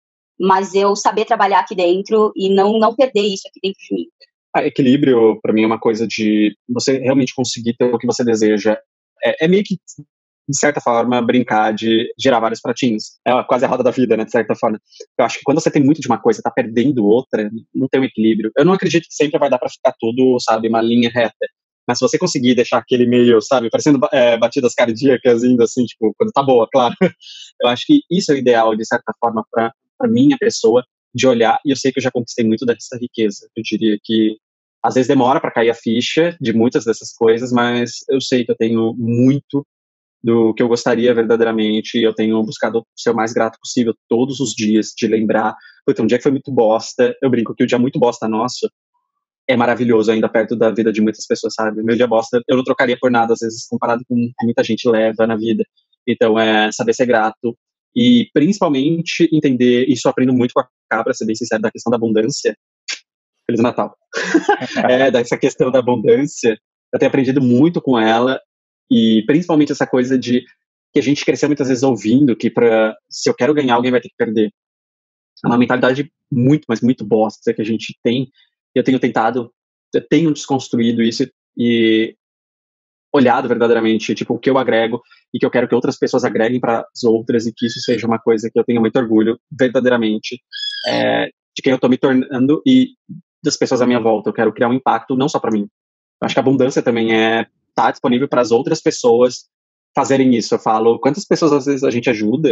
mas eu saber trabalhar aqui dentro e não, não perder isso aqui dentro de mim. Ah, equilíbrio, pra mim, é uma coisa de você realmente conseguir ter o que você deseja. É, é meio que, de certa forma, brincar de girar vários pratinhos. É quase a roda da vida, né, de certa forma. Eu acho que quando você tem muito de uma coisa e tá perdendo outra, não tem um equilíbrio. Eu não acredito que sempre vai dar pra ficar tudo, sabe, uma linha reta. Mas se você conseguir deixar aquele meio, sabe, parecendo é, batidas cardíacas, indo assim, tipo, quando tá boa, claro. Eu acho que isso é o ideal, de certa forma, pra, pra minha pessoa, de olhar, e eu sei que eu já conquistei muito dessa riqueza. Eu diria que às vezes demora para cair a ficha de muitas dessas coisas, mas eu sei que eu tenho muito do que eu gostaria verdadeiramente, e eu tenho buscado ser o mais grato possível todos os dias, de lembrar, puta, um dia que foi muito bosta, eu brinco que o dia muito bosta nosso é maravilhoso ainda perto da vida de muitas pessoas, sabe? Meu dia bosta eu não trocaria por nada, às vezes, comparado com o que muita gente leva na vida. Então, é saber ser grato, e principalmente entender, isso eu aprendo muito com a Cabra, ser bem sincero, da questão da abundância. Feliz Natal. É, dessa questão da abundância, eu tenho aprendido muito com ela, e principalmente essa coisa de que a gente cresceu muitas vezes ouvindo que pra, se eu quero ganhar, alguém vai ter que perder. É uma mentalidade muito, mas muito bosta que a gente tem. Eu tenho tentado, eu tenho desconstruído isso e olhado verdadeiramente, tipo, o que eu agrego e que eu quero que outras pessoas agreguem para as outras, e que isso seja uma coisa que eu tenha muito orgulho, verdadeiramente, é, de quem eu tô me tornando e das pessoas à minha volta. Eu quero criar um impacto não só para mim. Eu acho que a abundância também é estar disponível para as outras pessoas fazerem isso. Eu falo, quantas pessoas às vezes a gente ajuda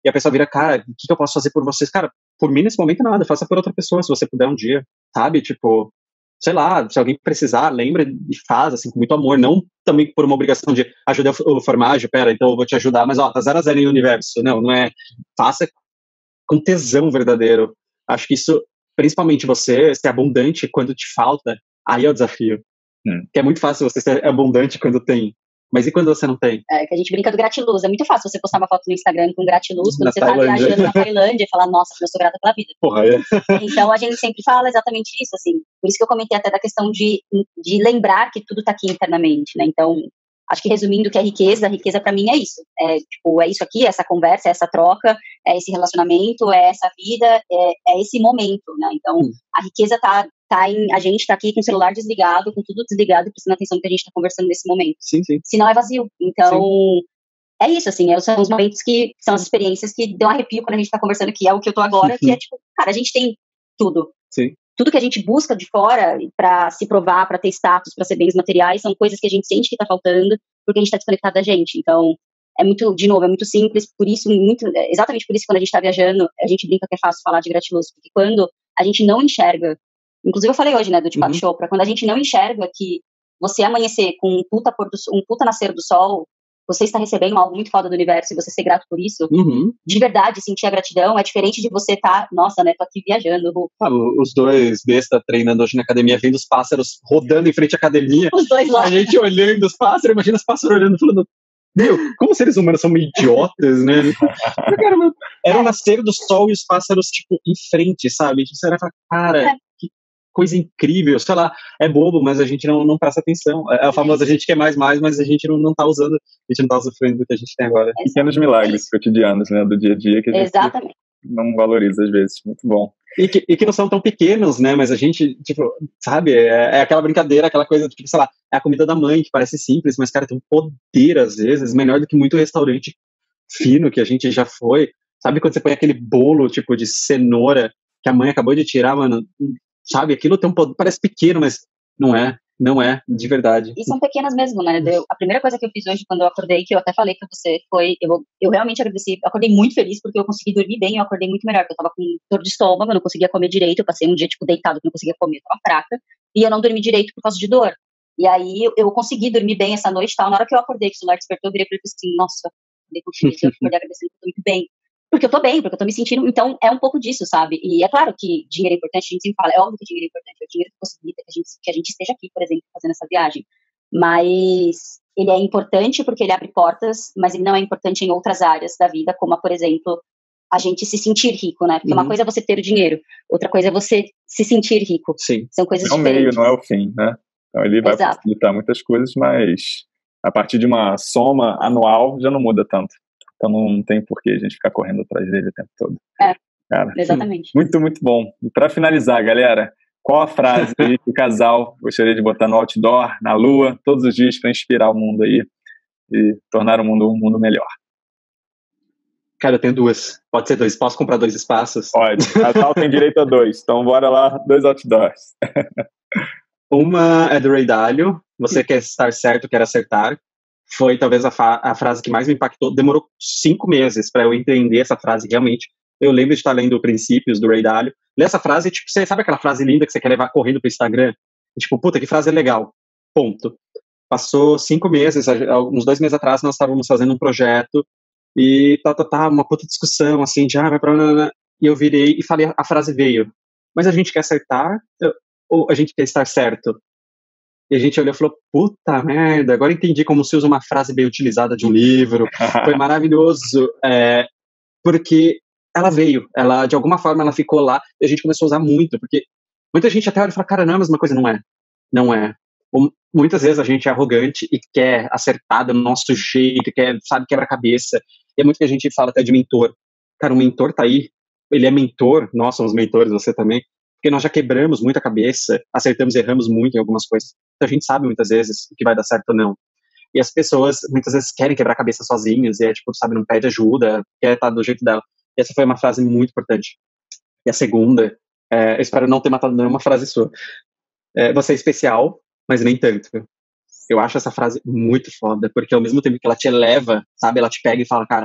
e a pessoa vira, cara, o que, que eu posso fazer por vocês? Cara, por mim nesse momento nada, faça por outra pessoa, se você puder um dia, sabe? Tipo, sei lá, se alguém precisar, lembra e faz, assim, com muito amor, não também por uma obrigação de ajudar o formágio, pera, então eu vou te ajudar, mas ó, tá zero a zero em universo, não, não é, faça com tesão verdadeiro. Acho que isso, principalmente você, ser abundante quando te falta, aí é o desafio. Hum. Que é muito fácil você ser abundante quando tem. Mas e quando você não tem? É, que a gente brinca do gratiluz. É muito fácil você postar uma foto no Instagram com gratiluz quando na você Tailândia. tá viajando na Tailândia e falar, nossa, eu sou grata pela vida. Porra, é. Então a gente sempre fala exatamente isso, assim. Por isso que eu comentei até da questão de, de lembrar que tudo tá aqui internamente, né? Então, acho que resumindo o que é riqueza, a riqueza pra mim é isso. É, tipo, é isso aqui, é essa conversa, é essa troca, é esse relacionamento, é essa vida, é, é esse momento, né? Então, hum. a riqueza tá, tá em, a gente tá aqui com o celular desligado, com tudo desligado, prestando atenção no que a gente tá conversando nesse momento. Sim, sim. Senão é vazio. Então, sim. é isso, assim, é, são os momentos que, são as experiências que dão arrepio quando a gente tá conversando, que é o que eu tô agora, que é tipo, cara, a gente tem tudo. Sim. Tudo que a gente busca de fora para se provar, para ter status, para ser bens materiais, são coisas que a gente sente que tá faltando, porque a gente tá desconectado da gente. Então, é muito, de novo, é muito simples, por isso, muito, exatamente por isso, quando a gente tá viajando, a gente brinca que é fácil falar de gratiluz, porque quando a gente não enxerga, inclusive eu falei hoje, né, do Deepak uhum. Chopra, quando a gente não enxerga que você amanhecer com um puta, pôr do, um puta nascer do sol, você está recebendo algo muito foda do universo e você ser grato por isso, uhum. de verdade, sentir a gratidão, é diferente de você estar, tá, nossa, né, tô aqui viajando. Ah, os dois besta treinando hoje na academia, vendo os pássaros rodando em frente à academia, os dois lá. A gente olhando os pássaros, imagina os pássaros olhando, falando, meu, como os seres humanos são meio idiotas, né? Cara, era o nascer do sol e os pássaros, tipo, em frente, sabe? Você era, cara, é. que coisa incrível, sei lá, é bobo, mas a gente não, não presta atenção. É a famosa, a gente quer mais, mais, mas a gente não, não tá usando, a gente não tá usufruindo do que a gente tem agora. Exatamente. Pequenos milagres cotidianos, né, do dia a dia, que a gente Exatamente. não valoriza às vezes. Muito bom. E que, e que não são tão pequenos, né, mas a gente, tipo, sabe, é, é aquela brincadeira, aquela coisa, tipo, sei lá, é a comida da mãe, que parece simples, mas, cara, tem um poder, às vezes, melhor do que muito restaurante fino que a gente já foi. Sabe quando você põe aquele bolo, tipo, de cenoura que a mãe acabou de tirar, mano, sabe, aquilo tem um poder, parece pequeno, mas não é, não é, de verdade. E são pequenas mesmo, né, eu, a primeira coisa que eu fiz hoje quando eu acordei, que eu até falei que você foi, eu, eu realmente agradeci, eu acordei muito feliz porque eu consegui dormir bem, eu acordei muito melhor, porque eu tava com dor de estômago, eu não conseguia comer direito, eu passei um dia, tipo, deitado, que não conseguia comer, eu tava fraca, e eu não dormi direito por causa de dor. E aí eu, eu consegui dormir bem essa noite e tal, na hora que eu acordei, que o celular despertou, eu virei pra ele e falei assim, nossa, eu acordei com feliz, eu acordei agradecendo que eu tô muito bem. Porque eu tô bem, porque eu tô me sentindo, então é um pouco disso, sabe? E é claro que dinheiro é importante, a gente sempre fala, é óbvio que dinheiro é importante, é o dinheiro que possibilita que a gente, que a gente esteja aqui, por exemplo, fazendo essa viagem. Mas ele é importante porque ele abre portas, mas ele não é importante em outras áreas da vida, como, por exemplo, a gente se sentir rico, né? Porque uhum. uma coisa é você ter o dinheiro, outra coisa é você se sentir rico. Sim. São coisas é o diferentes. meio, não é o fim, né? Então ele vai Exato. facilitar muitas coisas, mas a partir de uma soma anual já não muda tanto. Então não tem porquê a gente ficar correndo atrás dele o tempo todo. É, cara, exatamente. Muito, muito bom. E para finalizar, galera, qual a frase que o casal gostaria de botar no outdoor, na lua, todos os dias para inspirar o mundo aí e tornar o mundo um mundo melhor? Cara, eu tenho duas. Pode ser dois. Posso comprar dois espaços? Pode. O casal tem direito a dois. Então bora lá, dois outdoors. Uma é do Ray Dalio. Você quer estar certo, quer acertar. Foi talvez a, fa- a frase que mais me impactou. Demorou cinco meses para eu entender essa frase realmente. Eu lembro de estar lendo Princípios, do Ray Dalio. Ler essa frase, tipo, você sabe aquela frase linda que você quer levar correndo pro Instagram? E, tipo, puta, que frase legal. Ponto. Passou cinco meses, uns dois meses atrás, nós estávamos fazendo um projeto e tá, tá, tá, uma puta discussão, assim, de, ah, vai pra... E eu virei e falei, a frase veio. Mas a gente quer acertar ou a gente quer estar certo? E a gente olhou e falou, puta merda, agora entendi como se usa uma frase bem utilizada de um livro. Foi maravilhoso, é, porque ela veio, ela, de alguma forma ela ficou lá e a gente começou a usar muito, porque muita gente até olha e fala, cara, não é a mesma coisa, não é. Não é. Ou, muitas vezes a gente é arrogante e quer acertar do nosso jeito, quer, sabe, quebra a cabeça. E é muito que a gente fala até de mentor. Cara, o mentor tá aí, ele é mentor, nós somos mentores, você também, porque nós já quebramos muita cabeça, acertamos e erramos muito em algumas coisas. Então a gente sabe muitas vezes o que vai dar certo ou não. E as pessoas muitas vezes querem quebrar a cabeça sozinhas, e é tipo, sabe, não pede ajuda, quer estar do jeito dela. E essa foi uma frase muito importante. E a segunda, é, eu espero não ter matado nenhuma frase sua. É, você é especial, mas nem tanto. Eu acho essa frase muito foda, porque ao mesmo tempo que ela te eleva, sabe, ela te pega e fala, cara,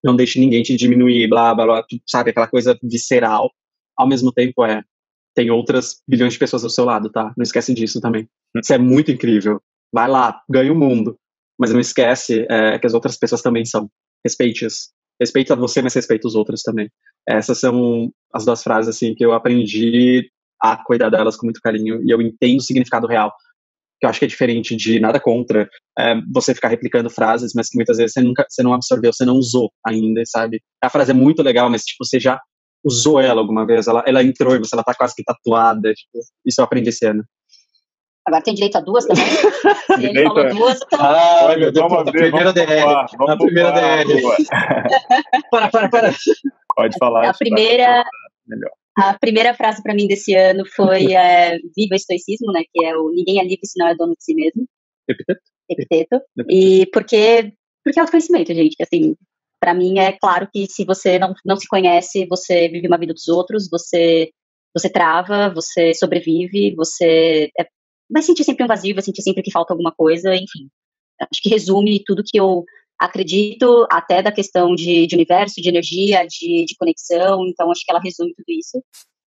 não deixe ninguém te diminuir, blá, blá, blá, sabe, aquela coisa visceral. Ao mesmo tempo, é, tem outras bilhões de pessoas ao seu lado, tá? Não esquece disso também. Isso é muito incrível. Vai lá, ganha o mundo. Mas não esquece é, que as outras pessoas também são. Respeite-as. Respeita você, mas respeita os outros também. Essas são as duas frases, assim, que eu aprendi a cuidar delas com muito carinho. E eu entendo o significado real. Que eu acho que é diferente de nada contra é, você ficar replicando frases, mas que muitas vezes você, nunca, você não absorveu, você não usou ainda, sabe? A frase é muito legal, mas, tipo, você já usou ela alguma vez. Ela, ela entrou e você ela tá quase que tatuada. Tipo, isso eu aprendi esse ano. Agora tem direito a duas também. Se ele falou duas, então... Ah, meu Deus, vamos a primeira D R. A primeira D R. Para, para, para. Pode falar. A primeira, melhor. A primeira frase para mim desse ano foi é, Viva o Estoicismo, né? Que é o ninguém é livre se não é dono de si mesmo. Epiteto. Epiteto. E porque, porque é autoconhecimento, gente. Assim, para mim é claro que se você não, não se conhece, você vive uma vida dos outros, você, você trava, você sobrevive, você... É, vai sentir sempre um vazio, vai sentir sempre que falta alguma coisa, enfim. Acho que resume tudo que eu acredito, até da questão de, de universo, de energia, de, de conexão, então acho que ela resume tudo isso.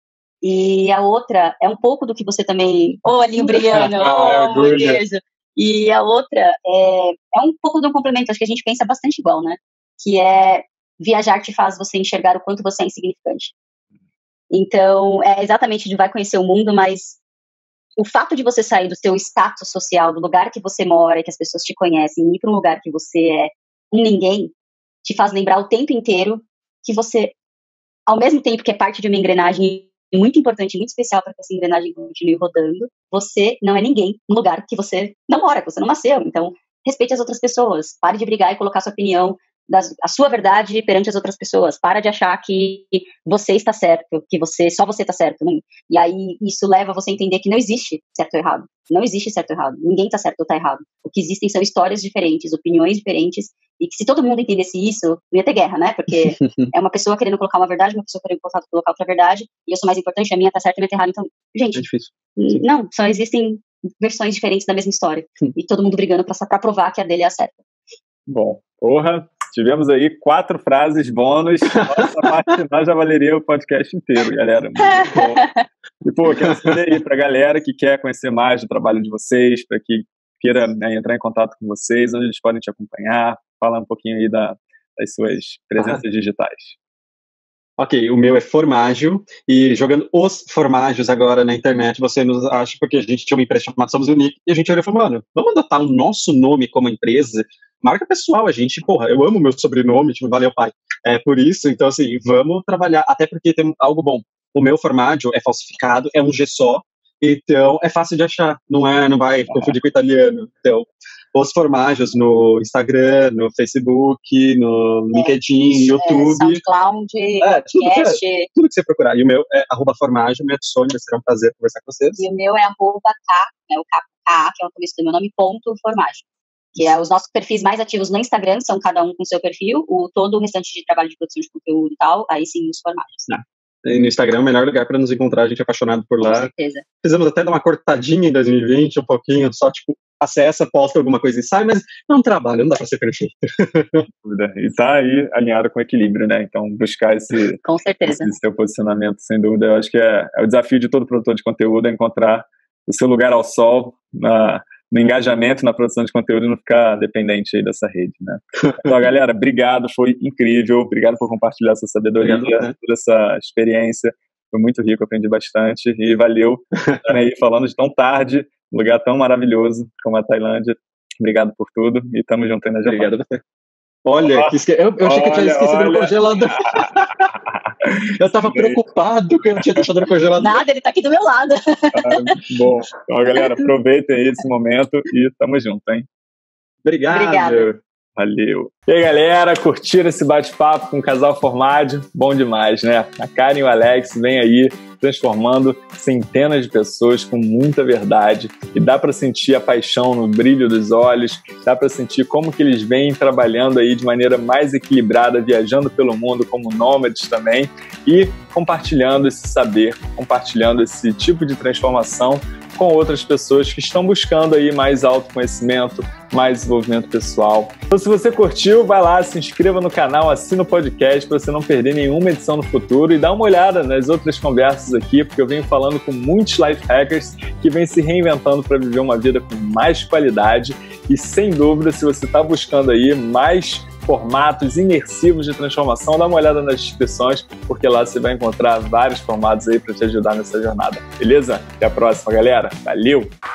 E a outra é um pouco do que você também... Ô, olhinho brilhando, ô, oh, beijo. E a outra é, é um pouco de um complemento, acho que a gente pensa bastante igual, né? Que é viajar te faz você enxergar o quanto você é insignificante. Então, é exatamente de vai conhecer o mundo, mas o fato de você sair do seu status social, do lugar que você mora, que as pessoas te conhecem, e ir para um lugar que você é um ninguém, te faz lembrar o tempo inteiro que você, ao mesmo tempo que é parte de uma engrenagem muito importante, muito especial para que essa engrenagem continue rodando, você não é ninguém no lugar que você não mora, que você não nasceu. Então, respeite as outras pessoas, pare de brigar e colocar sua opinião, das, a sua verdade perante as outras pessoas. Para de achar que você está certo, que você só você está certo. Né? E aí isso leva você a entender que não existe certo ou errado. Não existe certo ou errado. Ninguém está certo ou está errado. O que existem são histórias diferentes, opiniões diferentes, e que se todo mundo entendesse isso, não ia ter guerra, né? Porque é uma pessoa querendo colocar uma verdade, uma pessoa querendo colocar, colocar outra verdade, e eu sou mais importante, a minha está certa e a minha está errada. Então, gente, é difícil. Não, só existem versões diferentes da mesma história. E todo mundo brigando para provar que a dele é a certa. Bom, porra, tivemos aí quatro frases bônus. Nossa, parte nós já valeria o podcast inteiro, galera. Muito bom. E, pô, quero saber aí pra galera que quer conhecer mais do trabalho de vocês, para que queira, né, entrar em contato com vocês, onde eles podem te acompanhar, falar um pouquinho aí da, das suas presenças ah. digitais. Ok, o meu é Formágio, e jogando os Formágios agora na internet, você nos acha, porque a gente tinha uma empresa chamada Somos Unique, e a gente olhou e falou, mano, vamos adotar o nosso nome como empresa, marca pessoal, a gente, porra, eu amo meu sobrenome, tipo, valeu pai, é por isso, então assim, vamos trabalhar, até porque tem algo bom, o meu Formágio é falsificado, é um G só, então é fácil de achar, não é, não vai confundir com o italiano, então... Os Formágios no Instagram, no Facebook, no é, LinkedIn, YouTube. É, SoundCloud, é, tudo, podcast. É, tudo que você procurar. E o meu é arroba Formágio, me adicione, vai ser um prazer conversar com vocês. E o meu é arroba K, né, o K, K, que é o começo do meu nome, ponto Formágio. Que é os nossos perfis mais ativos no Instagram, são cada um com seu perfil, o todo o restante de trabalho de produção de conteúdo e tal, aí sim os Formágios. Não. E no Instagram é o melhor lugar para nos encontrar, a gente é apaixonado por lá. Com certeza. Fizemos até dar uma cortadinha em dois mil e vinte, um pouquinho, só tipo, acessa, posta alguma coisa e sai, mas é um trabalho, não dá para ser perfeito. E tá aí alinhado com equilíbrio, né? Então buscar esse, com certeza. esse seu posicionamento, sem dúvida, eu acho que é, é o desafio de todo produtor de conteúdo, é encontrar o seu lugar ao sol, na, no engajamento, na produção de conteúdo e não ficar dependente aí dessa rede, né? Então, galera, obrigado, foi incrível, obrigado por compartilhar essa sabedoria, obrigado, toda essa experiência, foi muito rico, aprendi bastante e valeu aí falando de tão tarde, um lugar tão maravilhoso como a Tailândia. Obrigado por tudo e tamo junto aí na Japão. Obrigado a você. Olha, oh, esque... eu, eu achei que eu tinha esquecido no congelador. Eu tava preocupado que eu não tinha deixado no congelador. Nada, ele tá aqui do meu lado. Ah, bom, então, galera, aproveitem aí esse momento e tamo junto, hein? Obrigado. Obrigada. Valeu. E aí, galera, curtiram esse bate-papo com o casal Formágio? Bom demais, né? A Karen e o Alex vêm aí transformando centenas de pessoas com muita verdade e dá para sentir a paixão no brilho dos olhos, dá para sentir como que eles vêm trabalhando aí de maneira mais equilibrada, viajando pelo mundo como nômades também e compartilhando esse saber, compartilhando esse tipo de transformação com outras pessoas que estão buscando aí mais autoconhecimento, mais desenvolvimento pessoal. Então, se você curtiu, vai lá, se inscreva no canal, assina o podcast para você não perder nenhuma edição no futuro e dá uma olhada nas outras conversas aqui, porque eu venho falando com muitos life hackers que vêm se reinventando para viver uma vida com mais qualidade e, sem dúvida, se você está buscando aí mais formatos imersivos de transformação, dá uma olhada nas descrições, porque lá você vai encontrar vários formatos aí para te ajudar nessa jornada. Beleza? Até a próxima, galera. Valeu!